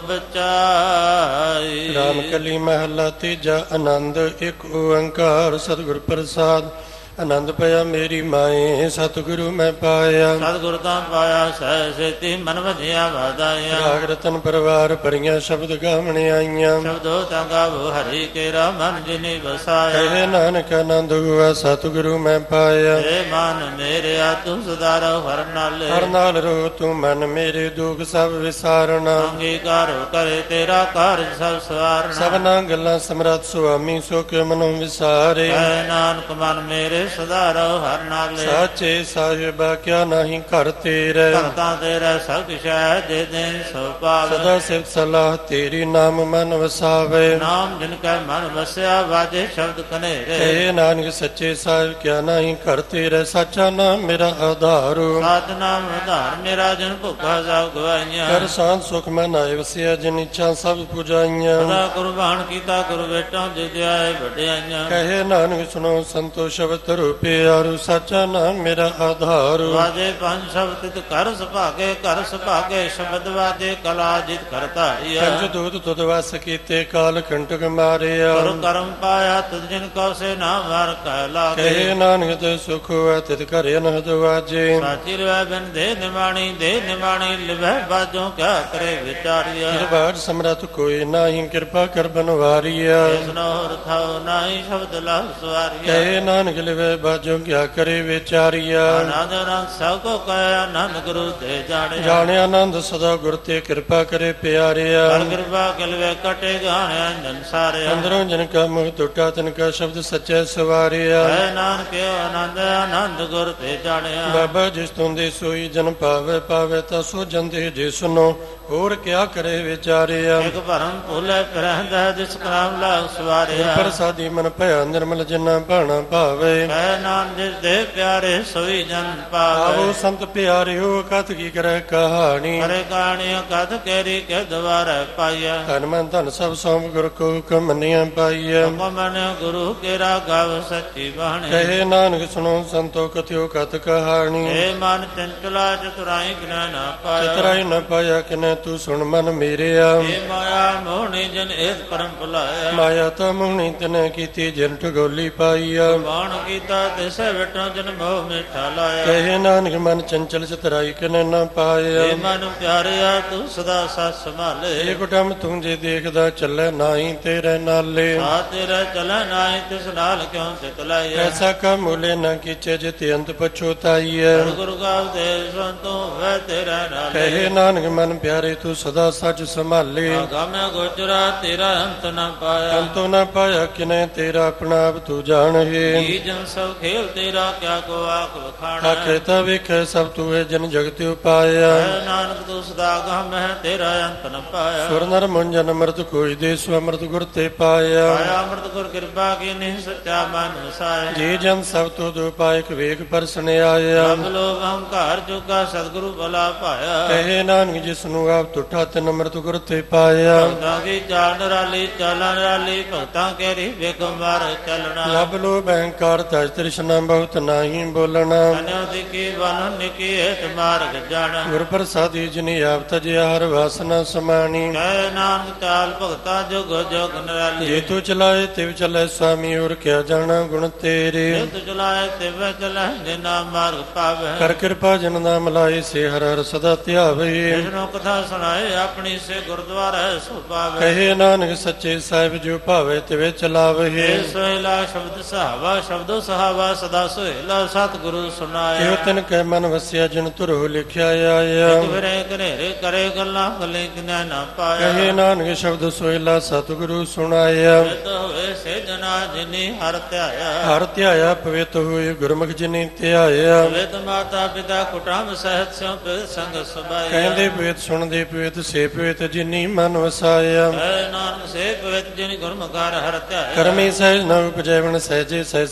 ਬਚਾਈ। ਰਾਮ ਕਲੀ ਮਹਲਾ ਤੀਜਾ। ਆਨੰਦ ਇੱਕ ਓੰਕਾਰ ਸਤਿਗੁਰ ਪ੍ਰਸਾਦ। ਆਨੰਦ ਪਿਆ ਮੇਰੀ ਮਾਏ, ਸਤਿਗੁਰੂ ਮੈਂ ਪਾਇਆ। ਸਤਿਗੁਰ ਤਾਂ ਪਾਇਆ ਸਹਿ ਸੇਤੀ, ਮਨ ਵਜਿਆ ਵਾਦਾਇਆ। ਰਾਗ ਰਤਨ ਪਰਿਵਾਰ ਭਰੀਆਂ ਸ਼ਬਦ ਗਾਵਣ ਆਈਆਂ। ਸ਼ਬਦੋ ਤਾਂ ਗਾਵੋ ਹਰੀ ਕੇਰਾ, ਮਨ ਜਿਨੀ ਵਸਾਇਆ। ਕਹੇ ਨਾਨਕ ਆਨੰਦ ਹੁਆ ਸਤਿਗੁਰੂ ਮੈਂ ਪਾਇਆ। ਏ ਮਨ ਮੇਰਿਆ ਤੂੰ ਸੁਧਾਰੋ ਹਰ ਨਾਲੇ। ਹਰ ਨਾਲ ਰੋ ਤੂੰ ਮਨ ਮੇਰੇ, ਦੁਖ ਸਭ ਵਿਸਾਰਨਾ। ਅੰਗੀਕਾਰੋ ਕਰੇ ਤੇਰਾ ਕਾਰਜ ਸਭ ਸਵਾਰਨਾ। ਸਭਨਾ ਗੱਲਾਂ ਸਮਰੱਥ ਸੁਆਮੀ, ਸੋ ਕਿਉ ਮਨੋਂ ਵਿਸਾਰੇ। ਐ ਨਾਨਕ ਮਨ ਮੇਰੇ ਸੁਧਾਰੋ ਹਰ ਨਾਲੇ। ਸਾਚੇ ਸਾਹਿਬਾ ਕਿਆ ਨਹੀਂ ਘਰ ਤੇਰੇ, ਭਗਤਾਂ ਤੇਰੇ ਸਭ ਕੁਛ ਹੈ, ਦੇ ਦੇ ਸੋ ਪਾਵੇ। ਸਦਾ ਸਿਫਤ ਸਲਾਹ ਤੇਰੀ, ਨਾਮ ਮਨ ਵਸਾਵੇ। ਨਾਮ ਜਿਨ ਕੈ ਮਨ ਵਸਿਆ, ਵਾਜੇ ਸ਼ਬਦ ਕਨੇਰੇ। ਕਹੇ ਨਾਨਕ ਸੱਚੇ ਸਾਹਿਬ ਕਿਆ ਨਹੀਂ ਘਰ ਤੇਰੇ, ਸਾਚਾ ਨਾਮ ਮੇਰਾ ਆਧਾਰੂ। ਸਾਧ ਨਾਮ ਆਧਾਰ ਮੇਰਾ, ਜਨ ਭੁੱਖਾ ਸਭ ਗਵਾਈਆਂ। ਕਰ ਸ਼ਾਂਤ ਸੁਖ ਮਨ ਆਏ ਵਸਿਆ, ਜਿਨ ਇੱਛਾ ਸਭ ਪੁਜਾਈਆਂ। ਸਦਾ ਕੁਰਬਾਨ ਕੀਤਾ ਗੁਰ ਬੇਟਾ, ਜਿਦਿਆਏ ਵਡਿਆਈਆਂ। ਕਹੇ ਨਾਨਕ ਸੁਣੋ ਸੰਤੋ ਸ਼ਬਦ ਰੂਪਿਆਰੂ, ਸਾਚਾ ਨਾਮ ਮੇਰਾ ਆਧਾਰੂ। ਵਾਜੇ ਪੰਜ ਸ਼ਬਦ ਤਿਤ ਕਰ ਸੁਭਾਗੇ, ਕਰ ਸੁਭਾਗੇ ਸ਼ਬਦ ਵਾਜੇ ਕਲਾ ਜਿਤ ਕਰ ਧਾਰਿਆ। ਪੰਜ ਦੂਤ ਤੁਧ ਵਸ ਕੀਤੇ, ਕਾਲ ਕੰਟਕ ਮਾਰਿਆ। ਗੁਰ ਕਰਮ ਪਾਇਆ ਤੁਧ ਜਿਨ ਕਉ ਸੇ ਨਾ ਵਾਰ ਕਹਿ ਲਾਗੇ। ਕਹੇ ਨਾਨਕ ਤੇ ਸੁਖ ਹੋਇ ਤਿਤ ਘਰੇ ਅਨਹਦ ਵਾਜੇ। ਸਾਚੀ ਰਵੈ ਬਿਨ ਦੇ ਨਿਮਾਣੀ, ਦੇ ਨਿਮਾਣੀ ਲਿਵੈ ਬਾਜੋ ਕਿਆ ਕਰੇ ਵਿਚਾਰਿਆ। ਕਿਰਪਾਟ ਸਮਰਥ ਕੋਈ ਨਾਹੀ, ਕਿਰਪਾ ਕਰ ਬਨਵਾਰੀਆ। ਇਸਨੋ ਰਥਾਉ ਨਾਹੀ, ਸ਼ਬਦ ਲਹੁ ਸਵਾਰਿਆ। ਕਹੇ ਨਾਨਕ ਲਿਵੈ ਬਾਜੋ ਕਿਆ ਕਰੇ ਵਿਚਾਰੀਆ। ਆਨੰਦ ਆਨੰਦ ਸਭ ਕੋ ਕਹਿ, ਆਨੰਦ ਗੁਰੂ ਦੇ ਜਾਣਿਆ। ਜਾਣਿਆ ਆਨੰਦ ਸਦਾ ਗੁਰ ਤੇ, ਕਿਰਪਾ ਕਰੇ ਪਿਆਰਿਆ। ਹਰ ਕਿਰਪਾ ਕਿਲਵੇ ਕਟੇ ਗਾਣੇ ਅੰਜਨ ਸਾਰਿਆ। ਅੰਦਰੋਂ ਜਿਨ ਕਾ ਮੁਖ ਟੁੱਟਾ, ਤਿਨ ਕਾ ਸ਼ਬਦ ਸੱਚੇ ਸਵਾਰਿਆ। ਹੈ ਨਾਨਕ ਆਨੰਦ ਆਨੰਦ ਗੁਰ ਤੇ ਜਾਣਿਆ। ਬਾਬਾ ਜਿਸ ਤੁੰਦੇ ਸੋਈ ਜਨ ਪਾਵੇ, ਪਾਵੇ ਤਾਂ ਸੋ ਜੰਦੇ ਜੇ ਸੁਨੋ, ਹੋਰ ਕਿਆ ਕਰੇ ਵਿਚਾਰਿਆ। ਇਕ ਭਰਮ ਭੁਲੇ ਫਿਰਹਿੰਦਾ, ਜਿਸ ਕਰਾਮ ਲਾਗ ਸਵਾਰਿਆ। ਪ੍ਰਸਾਦੀ ਮਨ ਭਇਆ ਨਿਰਮਲ, ਜਿਨਾ ਭਾਣਾ ਭਾਵੇ। ਹੈ ਨਾਨਕ ਜਿਸ ਦੇ ਪਿਆਰੇ, ਸੋਈ ਜਨ ਆਵੋ ਪਾਵੇ। ਸੰਤ ਪਿਆਰਿਓ, ਕਥ ਕੀ ਕਰੈ ਕਹਾਣੀ। ਹਰੇ ਕਹਾਣੀ ਕਥ ਕੇਰੀ ਕੇ ਦਵਾਰੈ ਪਾਈਆ। ਧਨ ਮਨ ਧਨ ਸਭ ਸੌਂਪ ਗੁਰ ਕੋ ਹੁਕਮ ਮੰਨਿਆ ਪਾਈਆ। ਹੁਕਮ ਮੰਨਿਓ ਗੁਰੂ ਕੇਰਾ, ਗਾਵ ਸੱਚੀ ਬਾਣੀ। ਕਹੇ ਨਾਨਕ ਸੁਣੋ ਸੰਤੋ ਕਥਿਓ ਕਥ ਕਹਾਣੀ। ਏ ਮਨ ਚੰਚਲਾ ਚਤੁਰਾਈ ਕਿਨੈ ਨਾ ਪਾਇਆ। ਚਤਰਾਈ ਨ ਪਾਇਆ ਕਿਨੈ, ਤੂੰ ਸੁਣ ਮਨ ਮੇਰਿਆ। ਏ ਮਾਇਆ ਮੋਹਣੀ ਜਨ ਏਤ ਪਰਮ ਭੁਲਾਇਆ। ਮਾਇਆ ਤਾਂ ਮੋਹਣੀ ਤਨੈ ਕੀਤੀ, ਜਿਨ ਠਗੋਲੀ ਪਾਈਆ। ਬਾਣ ਕੀਤਾ ਤਿਸੈ ਵਿਟੋ, ਜਨ ਮੋਹ ਮਿਠਾ ਲਾਇਆ। ਕਹੇ ਨਾਨਕ ਮਨ ਚੰਚਲ ਚਤਰਾਈ ਕਿਨੈ ਨ ਪਾਇਆ। ਏ ਮਨ ਪਿਆਰਿਆ ਤੂੰ ਸਦਾ ਸੱਚ ਸੰਭਾਲੇ। ਇਹ ਕੁਟਮ ਤੂੰ ਜੇ ਦੇਖਦਾ ਚੱਲੇ ਨਾਹੀ ਤੇਰੇ ਨਾਲੇ। ਆ ਤੇਰਾ ਚਲੈ ਨਾਹੀ, ਤਿਸ ਨਾਲ ਕਿਉ ਚਿਤ ਲਾਇਆ। ਐਸਾ ਕਾ ਮੂਲੇ ਨ ਕੀਚੇ, ਜਿਤੇ ਅੰਤ ਪਛੋਤਾਈਐ। ਹਰ ਗੁਰੂ ਗਾਵ ਦੇ ਸੰਤੋ ਹੈ ਤੇਰਾ ਨਾਲੇ। ਕਹੇ ਨਾਨਕ ਮਨ ਪਿਆਰੇ ਤੂੰ ਸਦਾ ਸੱਚ ਸੰਭਾਲੇ। ਆਗਾਮੈ ਗੋਚਰਾ ਤੇਰਾ ਅੰਤ ਨ ਪਾਇਆ। ਅੰਤੋ ਨ ਪਾਇਆ ਕਿਨੈ, ਤੇਰਾ ਆਪਣਾ ਆਪ ਤੂੰ ਜਾਣਹਿ। ਜੀ ਜਨ ਸਭ ਖੇਲ ਤੇਰਾ, ਕਿਆ ਕੋ ਆਖ ਵਖਾਣਾ। ਆਖੇ ਤਾ ਵੇਖੈ ਸਭ ਤੂੰ ਹੈ, ਜਨ ਜਗਤਿ ਉਪਾਇਆ। ਹੈ ਨਾਨਕ ਤੂੰ ਸਦਾ ਗਾਮੈ, ਤੇਰਾ ਅੰਤ ਨ ਪਾਇਆ। ਸੁਰ ਨਰ ਮੁੰਜਨ ਅੰਮ੍ਰਿਤ ਕੋਈ ਦੇ, ਸੋ ਅੰਮ੍ਰਿਤ ਗੁਰ ਤੇ ਪਾਇਆ। ਪਾਇਆ ਅੰਮ੍ਰਿਤ ਗੁਰ ਕਿਰਪਾ ਕੀਨੀ, ਸੱਚਾ ਮਨ ਵਸਾਇਆ। ਜੀ ਜਨ ਸਭ ਤੂੰ ਦੁਪਾਇਕ ਵੇਖ ਪਰਸਨ ਆਇਆ। ਸਭ ਲੋਕ ਹੰਕਾਰ ਚੁਕਾ, ਸਤਿਗੁਰੂ ਭਲਾ ਪਾਇਆ। ਕਹੇ ਨਾਨਕ ਜਿਸ ਨੂੰ ਆਪ ਤੁਠਾ, ਤਿਨ ਅੰਮ੍ਰਿਤ ਗੁਰ ਤੇ ਪਾਇਆ। ਭਗਤਾਂ ਕੀ ਚਾਲ ਨਿਰਾਲੀ, ਚਾਲਾਂ ਨਿਰਾਲੀ, ਭਗਤਾਂ ਕੇਰੀ ਬੇਗੰਵਾਰ ਚੱਲਣਾ। ਲਬ ਲੋ ਬਹਿੰਕਾਰ ਤਜ ਤ੍ਰਿਸ਼ਨਾ, ਬਹੁਤ ਨਾਹੀ ਬੋਲਣਾ। ਅਨਿਉ ਦਿਕੀ ਬਨ ਨਿਕੀ, ਏਤ ਮਾਰਗ ਜਾਣਾ। ਗੁਰ ਪ੍ਰਸਾਦੀ ਜਿਨੀ ਆਪ ਤਜਿਆ, ਹਰ ਵਾਸਨਾ ਸਮਾਣੀ। ਕਹਿ ਨਾਨਕ ਚਾਲ ਭਗਤਾਂ ਜੁਗ ਜੁਗ ਨਿਰਾਲੀ। ਜੇ ਤੂੰ ਚਲਾਏ ਤਿਵ ਚਲੇ ਸੁਆਮੀ, ਹੋਰ ਕਿਆ ਜਾਣਾ ਗੁਣ ਤੇਰੇ। ਜਿਤ ਚਲਾਏ ਤਿਵ ਚਲੈ, ਜਿਨਾ ਮਾਰਗ ਪਾਵੇ। ਕਰ ਕਿਰਪਾ ਜਨ ਨਾਮ ਲਾਏ, ਸੇ ਹਰ ਹਰ ਸਦਾ ਧਿਆਵੇ। ਜਿਸਨੂੰ ਕਥਾ ਸੁਣਾਏ, ਆਪਣੀ ਸੇ ਗੁਰਦੁਆਰਾ ਸੋ ਪਾਵੇ। ਕਹੇ ਨਾਨਕ ਸੱਚੇ ਸਾਹਿਬ, ਜੋ ਭਾਵੇ ਤਿਵੇ ਚਲਾਵੇ। ਏ ਸੋਹਿਲਾ ਸ਼ਬਦ ਸਹਾਵਾ, ਸ਼ਬਦੋ ਸਹਾਵਾ ਸਦਾ ਸੋਹਿਲਾ, ਸਤਿਗੁਰੂ ਸੁਨਾਇਆ। ਇਹੋ ਤਿਨ ਕੈ ਮਨ ਵਸਿਆ, ਜਿਨ ਤੁਰਹੁ ਲਿਖਿਆ ਆਇਆ। ਇਕ ਫਿਰੇ ਘਨੇਰੇ ਕਰੇ ਗੱਲਾਂ, ਗਲੇ ਕਿਨੈ ਨਾ ਪਾਇਆ। ਕਹੇ ਨਾਨਕ ਸ਼ਬਦ ਸੋਹਿਲਾ, ਸਤਿਗੁਰੂ ਸੁਣਾਇਆ। ਪਵਿੱਤ ਹੋਏ ਸੇ ਜਨਾ, ਜਿਨੀ ਹਰ ਧਿਆਇਆ। ਹਰ ਧਿਆਇਆ ਪਵਿੱਤ ਹੋਏ, ਗੁਰਮੁਖ ਜਿਨੀ ਧਿਆਇਆ। ਪਵਿੱਤ ਮਾਤਾ ਪਿਤਾ ਕੁਟੁੰਬ ਸਹਿਤ, ਸਿਉ ਪਵਿੱਤ ਸੰਗ ਸਬਾਇਆ। ਕਹਿੰਦੇ ਪਵਿੱਤ ਸੁਣਦੇ ਪਵਿੱਤ, ਸੇ ਪਵਿੱਤ ਜਿਨੀ ਮਨ ਵਸਾਇਆ। ਹੈ ਨਾਨਕ ਸੇ ਪਵਿੱਤ, ਜਿਨ ਗੁਰਮੁਖ ਹਰ ਹਰ ਧਿਆਇਆ। ਕਰਮੀ ਸਹਿਜ ਨ ਉਪਜੈਵਨ, ਸਹਿਜੇ ਸਹਿਸਾ ਨ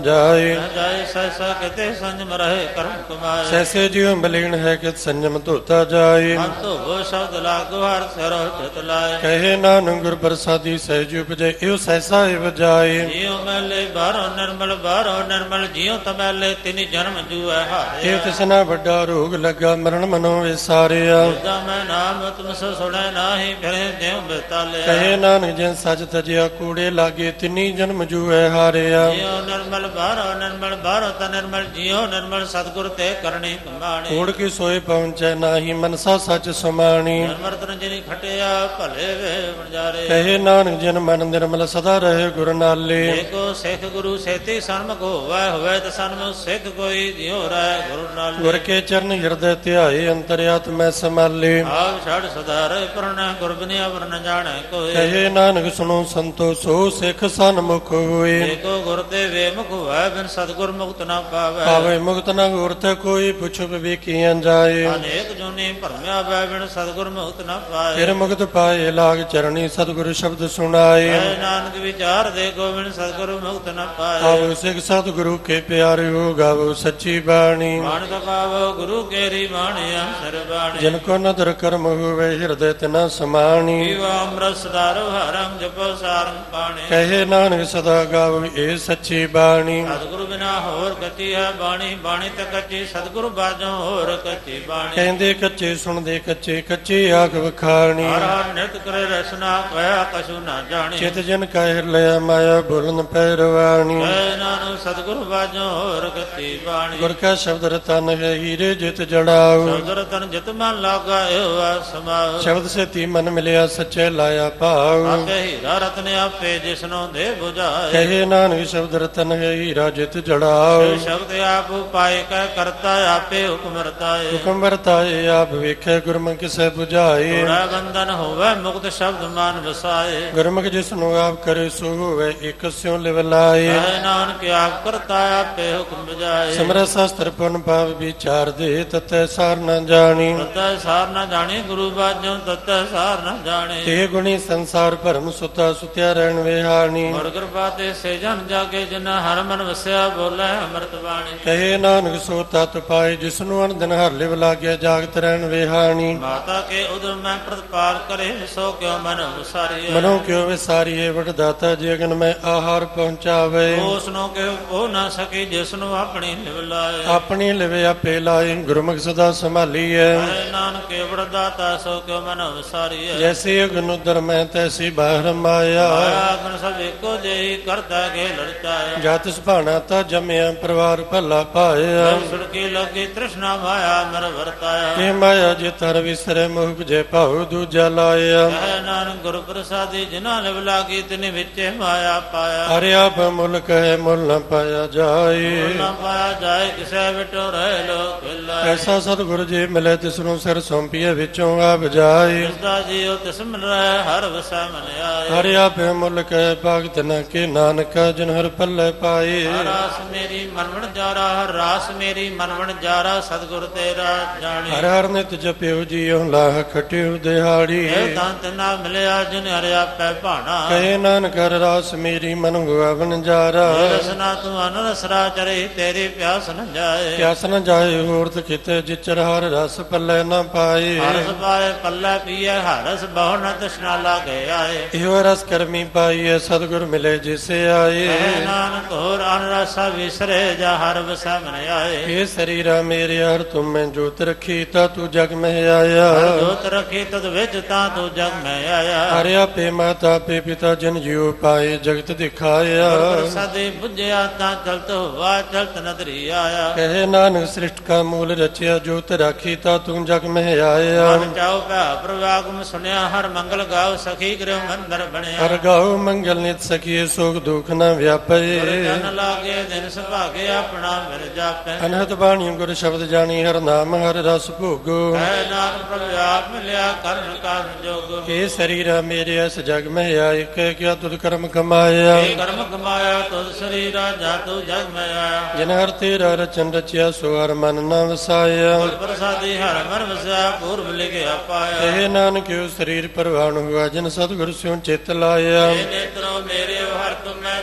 ਜਾਏ। ਜਾਏ ਸਹਿਸਾ ਕਿਤੇ ਸੰਜਮ ਰਹੇ ਕਰਮ ਕਮਾਏ। ਸੈਸੇ ਜਿਉ ਮਲੀਨ ਹੈ ਕਿ ਸੰਜਮ ਧੋਤਾ ਜਾਏ। ਮਨ ਧੋਵੋ ਸ਼ਬਦ ਲਾਗੋ ਹਰ ਸਿਰੋ ਚਿਤ ਲਾਏ। ਕਹੇ ਨਾਨਕ ਗੁਰ ਪ੍ਰਸਾਦੀ ਸਹਿਜ ਉਪਜੈ ਇਹੋ ਸਹਿਸਾ ਏ ਵਜਾਏ। ਜਿਉ ਮੈਲੇ ਬਾਹਰੋਂ ਨਿਰਮਲ ਬਾਹਰੋਂ ਨਿਰਮਲ ਜਿਉ ਤਮੈਲੇ ਤਿਨੀ ਜਨਮ ਜੂਐ ਹਾਰਿਆ। ਇਹ ਤਿਸਨਾ ਵੱਡਾ ਰੋਗ ਲੱਗਾ ਮਰਨ ਮਨੋ ਵਿਸਾਰਿਆ। ਜਿਦਾ ਮੈਂ ਨਾਮ ਤੁਮ ਸੋ ਸੁਣੈ ਨਾਹੀ ਫਿਰੇ ਜਿਉ ਬਿਤਾਲਿਆ। ਕਹੇ ਨਾਨਕ ਜਿਨ ਸੱਚ ਤਜਿਆ ਕੂੜੇ ਲਾਗੇ ਤਿੰਨੀ ਜਨਮ ਜੂਐ ਹਾਰਿਆ। ਜਿਉ ਨਿਰਮਲ ਬਾਹਰੋਂ ਨਿਰਮਲ ਬਾਹਰੋਂ ਤ ਨਿਰਮਲ ਜਿਉ ਨਿਰਮਲ ਸਤਿਗੁਰ ਤੇ ਕਰਨੀ ਕਮਾਣੀ। ਕੂੜ ਕੀ ਸੋਏ ਪਹੁੰਚੈ ਨਾਹੀ ਮਨਸਾ ਸੱਚ ਸਮਾਣੀ। ਨਿਰਮਲ ਜਿਨੀ ਖਟਿਆ ਭਲੇ ਵੇ ਵਣਜਾਰੇ। ਕਹੇ ਨਾਨਕ ਜਿਨ ਮਨ ਨਿਰਮਲ ਸਦਾ ਰਹੇ ਗੁਰ ਨਾਲੇ। ਏਕੋ ਸਿੱਖ ਗੁਰੂ ਸੇਤੀ ਸਨਮੁਖ ਹੋਵੈ ਹੋਵੈ ਤ ਸਨਮੁਖ ਸਿੱਖ ਕੋਈ ਜਿਉ ਰਹਿ ਗੁਰੂ ਨਾਲੇ। ਗੁਰ ਕੇ ਚਰਨ ਹਿਰਦੈ ਧਿਆਏ ਅੰਤਰਿਆਤ ਮੈਂ ਸਮਾਲੇ। ਆਪ ਛੜ ਸਦਾ ਰਹਿ ਪਰਣ ਗੁਰਬਿਨਿਆ ਵਰਨ ਜਾਣੈ ਕੋਈ। ਕਹੇ ਨਾਨਕ ਸੁਣੋ ਸੰਤੋ ਸੋ ਸਿੱਖ ਸਨਮੁਖ ਹੋਏ। ਏਕੋ ਗੁਰ ਤੇ ਵੇਮੁਖ ਹੋਵੈ ਬਿਨ ਸਤਿਗੁਰ ਮੁਕਤ ਨਾ ਪਾਵੈ। ਪਾਵੇ ਮੁਕਤ ਨਾ ਗੁਰ ਤੇ ਕੋਈ ਪੁੱਛ ਵਿਵੇਕੀਆਂ ਜਾਏ। ਅਨੇਕ ਜੁਨੀ ਭਰਮਿਆ ਬੈ ਬਿਨ ਸਤਿਗੁਰ ਮੁਕਤ ਨਾ ਪਾਏ। ਫਿਰ ਮੁਕਤ ਪਾਏ ਲਾਗ ਚਰਣੀ ਸਤਿਗੁਰ ਸ਼ਬਦ ਸੁਣਾਏ। ਐ ਨਾਨਕ ਵਿਚਾਰ ਦੇ ਗੋਬਿੰਦ ਸਤਿਗੁਰ ਮੁਕਤ ਨਾ ਪਾਏ। ਆਵੋ ਸਿੱਖ ਸਤਿਗੁਰੂ ਕੇ ਪਿਆਰਿਓ ਗਾਵੋ ਸੱਚੀ ਬਾਣੀ। ਮਾਨਕ ਪਾਵੋ ਗੁਰੂ ਕੇਰੀ ਬਾਣੀ ਅੰਸਰ ਬਾਣੀ। ਜਿਨ ਕੋ ਨਦਰ ਕਰਮ ਹੋਵੇ ਹਿਰਦੈ ਤਿਨਾ ਸਮਾਣੀ। ਜੀਵਾ ਅੰਮ੍ਰਿਤ ਸਦਾਰੋ ਹਰਮ ਜਪੋ ਸਾਰੰ ਪਾਣੀ। ਕਹੇ ਨਾਨਕ ਸਦਾ ਗਾਵੋ ਇਹ ਸੱਚੀ ਬਾਣੀ। ਸਤਿਗੁਰੂ ਬਿਨਾ ਹੋਰ ਕੱਚੀ ਹੈ ਬਾਣੀ ਬਾਣੀ ਤੇ ਕੱਚੀ ਸਤਿਗੁਰੂ ਬਾਝੋਂ ਹੋਰ ਕੱਚੀ ਬਾਣੀ। ਕਹਿੰਦੇ ਕੱਚੇ ਸੁਣਦੇ ਕੱਚੇ ਕੱਚੀ ਆਖ ਵਖਾਣੀ। ਹਰ ਹਰ ਨਿਤ ਕਰੇ ਰਸਨਾ ਕਹਿਆ ਕਛੂ ਨਾ ਜਾਣੀ। ਚਿਤ ਜਨ ਕਹਿ ਲਿਆ ਮਾਇਆ ਬੋਲਨ ਪੈਰਵਾਣੀ। ਐ ਨਾਨਕ ਸਤਿਗੁਰੂ ਬਾਝੋਂ ਹੋਰ ਕੱਚੀ ਬਾਣੀ। ਗੁਰ ਕਾ ਸ਼ਬਦ ਰਤਨ ਹੈ ਹੀਰੇ ਜਿਤ ਜੜਾਓ। ਸ਼ਬਦ ਰਤਨ ਜਿਤ ਮਨ ਲਾਗਾ ਇਹੋ ਆ ਸਮਾਉ। ਸ਼ਬਦ ਸੇਤੀ ਮਨ ਮਿਲਿਆ ਸੱਚੇ ਲਾਇਆ ਭਾਉ। ਆਪੇ ਹੀਰਾ ਰਤਨ ਆਪੇ ਜਿਸਨੋਂ ਦੇ 부ਝਾਏ। ਕਹੇ ਨਾਨਕ ਸ਼ਬਦ ਰਤਨ ਹੈ ਹੀਰਾ ਜਿਤ ਜੜਾਓ। ਸ਼ਬਦ ਆਪ ਉਪਾਇ ਕੈ ਕਰਤਾ ਆਪੇ ਹੁਕਮ ਰਤਾਏ। ਹੁਕਮ ਵਰਤਾਏ ਆਪ ਵੇਖੇ ਗੁਰਮੁਖ ਕਿਸੈ 부ਝਾਏ। ਥੋੜਾ ਬੰਧਨ ਹੋਵੇ ਮੁਕਤ ਸ਼ਬਦ ਮਨ ਵਸਾਏ। ਗੁਰਮੁਖ ਜਿਸ ਨੂੰ ਆਪ ਕਰੇ ਸੋ ਹੋਵੇ ਇਕ ਸਿਉ ਲਿਵ ਲਾਏ। ਐ ਨਾਨਕ ਆਪ ਕਰਤਾ ਆਪੇ ਹੁਕਮ ਬੁਝਾਏ। ਸਿਮਰਤ ਸ਼ਾਸਤਰ ਪੁਨ ਭਾਵ ਵਿਚਾਰ ਦੇ ਤਤੈ ਸਾਰ ਨ ਜਾਣੀ। ਤਤੈ ਸਾਰ ਨ ਜਾਣੀ ਗੁਰੂ ਬਾਝੋਂ ਤਤੈ ਸਾਰ ਨ ਜਾਣੇ। ਤੇ ਗੁਣੀ ਸੰਸਾਰ ਭਰਮ ਸੁਤਾ ਸੁਤਿਆ ਰਹਿਣ ਵਿਹਾਣੀ। ਗੁਰ ਕਿਰਪਾ ਤੇ ਸੇ ਜਨ ਜਾਗੇ ਜਿਨ ਹਰ ਮਨ ਵਸਿਆ ਬੋਲੇ ਅੰਮ੍ਰਿਤ ਬਾਣੀ। ਕਹੇ ਨਾਨਕ ਸੋ ਤਤ ਪਾਏ ਜਿਸ ਨੂੰ ਅਨ ਦਿਨ ਹਰ ਲਿਵ ਲਾਗਿਆ ਜਾਗਤ ਰਹਿਣ ਵਿਹਾਣੀ। ਮਾਤਾ ਕੇ ਉਦਰ ਮੈਂ ਪ੍ਰਤਪਾਲ ਕਰੇ ਸੋ ਕਿਉ ਮਨ ਵਿਸਾਰੀਏ। ਮਨੋ ਕਿਉ ਵਿਸਾਰੀਏ ਵਡ ਦਾਤਾ ਜੀ ਅਗਨ ਮੈਂ ਆਹਾਰ ਪਹੁੰਚਾਵੇ। ਉਸ ਨੂੰ ਕਿਉ ਹੋ ਨਾ ਸਕੀ ਜਿਸ ਨੂੰ ਆਪਣੀ ਲਿਵ ਲਾਏ। ਆਪਣੀ ਲਿਵ ਆਪੇ ਲਾਏ ਗੁਰਮੁਖ ਸਦਾ ਸੰਭਾਲੀਐ। ਐ ਨਾਨਕ ਵਡ ਦਾਤਾ ਸੋ ਕਿਉ ਮਨ ਵਿਸਾਰੀਏ। ਜੈਸੀ ਅਗਨ ਉਦਰ ਮੈਂ ਤੈਸੀ ਬਾਹਰ ਮਾਇਆ। ਮਾਇਆ ਗੁਣ ਸਭ ਇੱਕੋ ਜਿਹੀ ਕਰਤਾ ਕੇ ਲੜਚਾਇਆ। ਜਤ ਸੁਭਾਣਾ ਤਾ ਜੰਮਿਆ ਪਰਿਵਾਰ ਭਲਾ ਪਾਇਆ। ਸੁਰਕੀ ਲੱਗੀ ਤ੍ਰਿਸ਼ਨਾ ਮਾਇਆ ਮਰ ਵਰਤਾਇਆ। ਇਹ ਮਾਇਆ ਜੇ ਤਰ ਵਿਸਰੇ ਮੁਖ ਜੇ ਭਾਉ ਦੂਜਾ ਲਾਇਆ। ਕਹਿ ਨਾਨਕ ਗੁਰ ਪ੍ਰਸਾਦੀ ਜਿਨ੍ਹਾਂ ਲਿਵ ਲਾਗੀ ਤਿਨ ਵਿੱਚੇ ਮਾਇਆ ਪਾਇਆ। ਹਰਿ ਆਪ ਮੁੱਲ ਕਹੇ ਮੁੱਲ ਨ ਪਾਇਆ ਜਾਏ। ਨਾ ਪਾਇਆ ਜਾਏ ਕਿਸੇ ਵਿਟੋ ਰਹਿ ਲੋਕ ਲਾਏ। ਐਸਾ ਸਤਿਗੁਰ ਜੀ ਮਿਲੇ ਤਿਸ ਨੂੰ ਸਿਰ ਸੌਂਪੀਏ ਵਿੱਚੋਂ ਆਪ ਜਾਏ। ਜਿਸਦਾ ਜੀਉ ਤਿਸ ਮਿਲ ਰਹਿ ਹਰ ਵਸੈ ਮਨ ਆਏ। ਹਰਿ ਆਪੇ ਮੁੱਲ ਕਹੇ ਭਗਤ ਨ ਕੇ ਨਾਨਕ ਜਿਨ ਹਰ ਪੱਲੇ ਪਾਏ। ਹਰ ਰਾਸ ਮੇਰੀ ਮਨਵਣ ਜਾਰਾ ਹਰ ਰਾਸ ਮੇਰੀ ਮਨਵਣ ਜਾਰਾ ਸਤਿਗੁਰ ਤੇਰਾ ਜਾਣੀ। ਹਰ ਹਰ ਨਿਤ ਜਪਿਓ ਜੀਉ ਲਾਹ ਖਟਿਓ ਦਿਹਾੜੀ। ਇਹ ਦੰਤ ਨਾ ਮਿਲਿਆ ਜਿਨ ਹਰਿ ਆਪੇ ਭਾਣਾ। ਕਹੇ ਨਾਨਕ ਹਰ ਰਾਸ ਮੇਰੀ ਮਨ ਗੁਆਵਨ ਜਾਰਾ। ਰਸਨਾ ਤੂੰ ਅਨਰਸਰਾ ਚਰੇ ਤੇਰੀ ਪਿਆਸ ਨ ਜਾਏ। ਪਿਆਸ ਨ ਜਾਏ ਹੋਰ ਤ ਕਿਤੇ ਜਿਚਰ ਹਰ ਰਸ ਪੱਲੇ ਨ ਪਾਏ। ਹਰਸ ਪਾਏ ਪੱਲੇ ਪੀਏ ਹਰਸ ਬਹੁ ਨ ਤ੍ਰਿਸ਼ਨਾ ਲਾਗੇ ਆਏ। ਇਹੋ ਰਸ ਕਰਮੀ ਪਾਈਏ ਸਤਿਗੁਰ ਮਿਲੇ ਜਿਸੇ ਆਏ। ਕਹਿ ਨਾਨਕ ਹੋਰ ਅਨਰਸਾ ਵਿਸਰੇ ਜਾ ਹਰ ਵਸੈ ਮਨ ਆਏ। ਇਹ ਸਰੀਰਾ ਮੇਰੇ ਹਰ ਤੁਮ ਮੈਂ ਜੋਤ ਰਖੀ ਤਾ ਤੂੰ ਜਗ ਮਹਿ ਆਇਆ। ਜੋਤ ਰਖੀ ਤਦ ਵਿੱਚ ਤਾਂ ਤੂੰ ਜਗ ਮੈਂ ਆਇਆ। ਹਰਿ ਆਪੇ ਮਾਤਾ ਪੇ ਪਿਤਾ ਜਨ ਜਿਉ ਪਾਏ ਜਗਤ ਦਿਖਾਇਆ। ਪ੍ਰਸਾਦੇ ਬੁਝਿਆ ਤਾਂ ਚਲਤ ਹੋਵਾ ਚਲਤ ਨਦਰੀ ਆਇਆ। ਕਹੇ ਨਾਨਕ ਸ੍ਰਿਸ਼ਟ ਕਾ ਮੂਲ ਰਚਿਆ ਜੋਤ ਰਾਖੀ ਤਾ ਤੂੰ ਜਗ ਮਹਿ ਆਇਆ। ਮਨ ਚਾਉ ਭੈ ਪ੍ਰਵਾਗਮ ਸੁਨਿਆ ਹਰ ਮੰਗਲ ਗਾਉ ਸਖੀ ਗ੍ਰਹਿ ਮੰਦਰ ਬਣਿਆ। ਹਰ ਗਾਉ ਮੰਗਲ ਨਿਤ ਸਖੀਏ ਸੁਖ ਦੁਖ ਨ ਵਿਆਪੇ। ਜਨ ਲਾਗੇ ਦਿਨ ਸੁਭਾਗੇ ਆਪਣਾ ਮਿਲ ਜਾਪੈ। ਅਨਹਤ ਬਾਣੀ ਗੁਰ ਸ਼ਬਦ ਜਾਣੀ ਹਰ ਨਾਮ ਹਰ ਰਸ ਭੋਗੋ। ਕਹਿ ਨਾਨਕ ਪ੍ਰਭ ਆਪ ਮਿਲਿਆ ਕਰਨ ਕਾਰਨ ਜੋਗ। ਇਹ ਸਰੀਰਾ ਮੇਰੇ ਇਸ ਜਗ ਮਹਿ ਆਇ ਕਹਿ ਕਿਆ ਤੁਧ ਕਰਮ ਕਮਾਇਆ। ਇਹ ਕਰਮ ਕਮਾਇਆ ਤੁਧ ਸਰੀਰਾ ਜਾ ਤੂੰ ਜਗ ਮੈਂ ਆਇਆ। ਜਿਨ ਹਰ ਤੇਰਾ ਰਚਨ ਰਚਿਆ ਸੋ ਹਰ ਮਨ ਨ ਵਸਾਇਆ। ਗੁਰ ਪ੍ਰਸਾਦੀ ਹਰ ਮਨ ਵਸਿਆ ਪੂਰਬ ਲਿਖਿਆ ਪਾਇਆ। ਕਹੇ ਨਾਨਕ ਉਹ ਸਰੀਰ ਪਰਵਾਨ ਹੁਆ ਜਿਨ ਸਤਿਗੁਰ ਸਿਉ ਚਿਤ ਲਾਇਆ। ਇਹ ਨੇਤਰੋ ਮੇਰੇ ਹਰ ਤੁਮੈ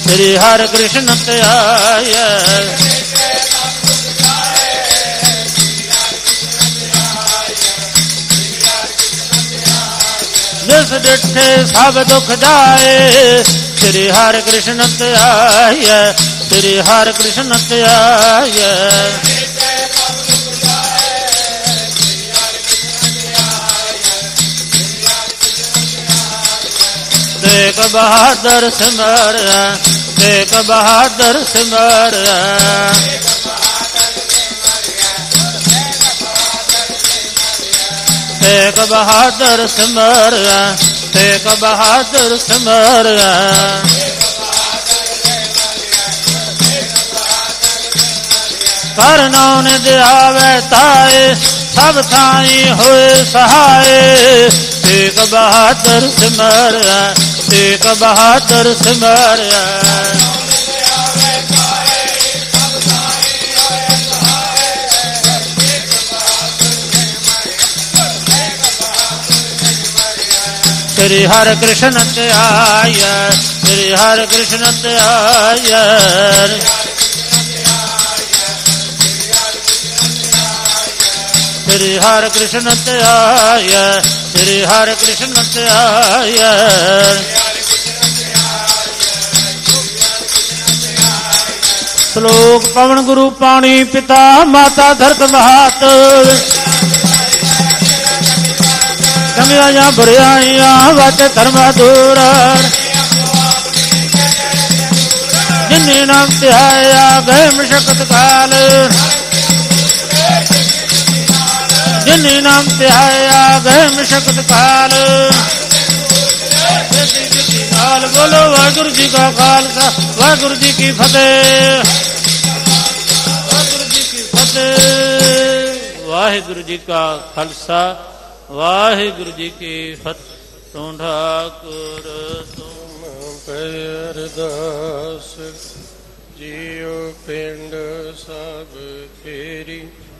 ਸ੍ਰੀ ਹਰਿ ਕ੍ਰਿਸ਼ਨ ਧਿਆਇ। ਜਿਸ ਡਿਠੇ ਸਭ ਦੁਖ ਜਾਏ ਸ੍ਰੀ ਹਰਿ ਕ੍ਰਿਸ਼ਨ ਧਿਆਇ। ਸ੍ਰੀ ਹਰਿ ਕ੍ਰਿਸ਼ਨ ਧਿਆਇ। ਤੇਗ ਬਹਾਦਰ ਸਿਮਰਿਆ ਤੇਗ ਬਹਾਦਰ ਸਿਮਰਿਆ। ਤੇਗ ਬਹਾਦਰ ਸਿਮਰਿਆ ਤੇਗ ਬਹਾਦਰ ਸਿਮਰਿਆ। ਕਰ ਨਾਮ ਦਿਆਵੇ ਤਾਏ ਸਭ ਥਾਈ ਹੋਏ ਸਹਾਏ। ਤੇਗ ਬਹਾਦਰ ਸਿਮਰਿਆ ਤੇਗ ਬਹਾਦਰ ਸਿਮਰਿਆ। ਸ੍ਰੀ ਹਰਿ ਕ੍ਰਿਸ਼ਨ ਧਿਆਇ। ਸ੍ਰੀ ਹਰਿ ਕ੍ਰਿਸ਼ਨ ਧਿਆਇ। ਸ੍ਰੀ ਹਰਿ ਕ੍ਰਿਸ਼ਨ ਧਿਆਇ। ਸ੍ਰੀ ਹਰਿ ਕ੍ਰਿਸ਼ਨ ਧਿਆਇ। ਸ਼ਲੋਕ ਪਵਨ ਗੁਰੂ ਪਾਣੀ ਪਿਤਾ ਮਾਤਾ ਧਰਤ ਮਹਾਤ। ਕਮੀਆਂ ਜਾਂ ਬੁਰਾਈਆਂ ਵਾਟ ਧਰਮਾ ਦੂਰ। ਜਿਨੇ ਨਾਮ ਧਿਆਇਆ ਗਏ ਮਸ਼ਕਤ ਕਾਲ। ਜਿਨੇ ਨਾਮ ਧਿਆਇਆ ਗਏ ਮਸ਼ਕਤ ਕਾਲ। ਨਾਲ ਬੋਲੋ ਵਾਹਿਗੁਰੂ ਜੀ ਕਾ ਖਾਲਸਾ ਵਾਹਿਗੁਰੂ ਜੀ ਕੀ ਫਤਿਹ। ਵਾਹਿਗੁਰੂ ਜੀ ਕੀ ਫਤਿਹ। ਵਾਹਿਗੁਰੂ ਜੀ ਕਾ ਖਾਲਸਾ ਵਾਹਿਗੁਰੂ ਜੀ ਕੀ ਫਤਿਹ। ਤੂੰ ਠਾਕੁਰ ਤੁਮ ਪਿ ਅਰਦਾਸ ਜੀਉ ਪਿੰਡ ਸਭ ਤੇਰੀ।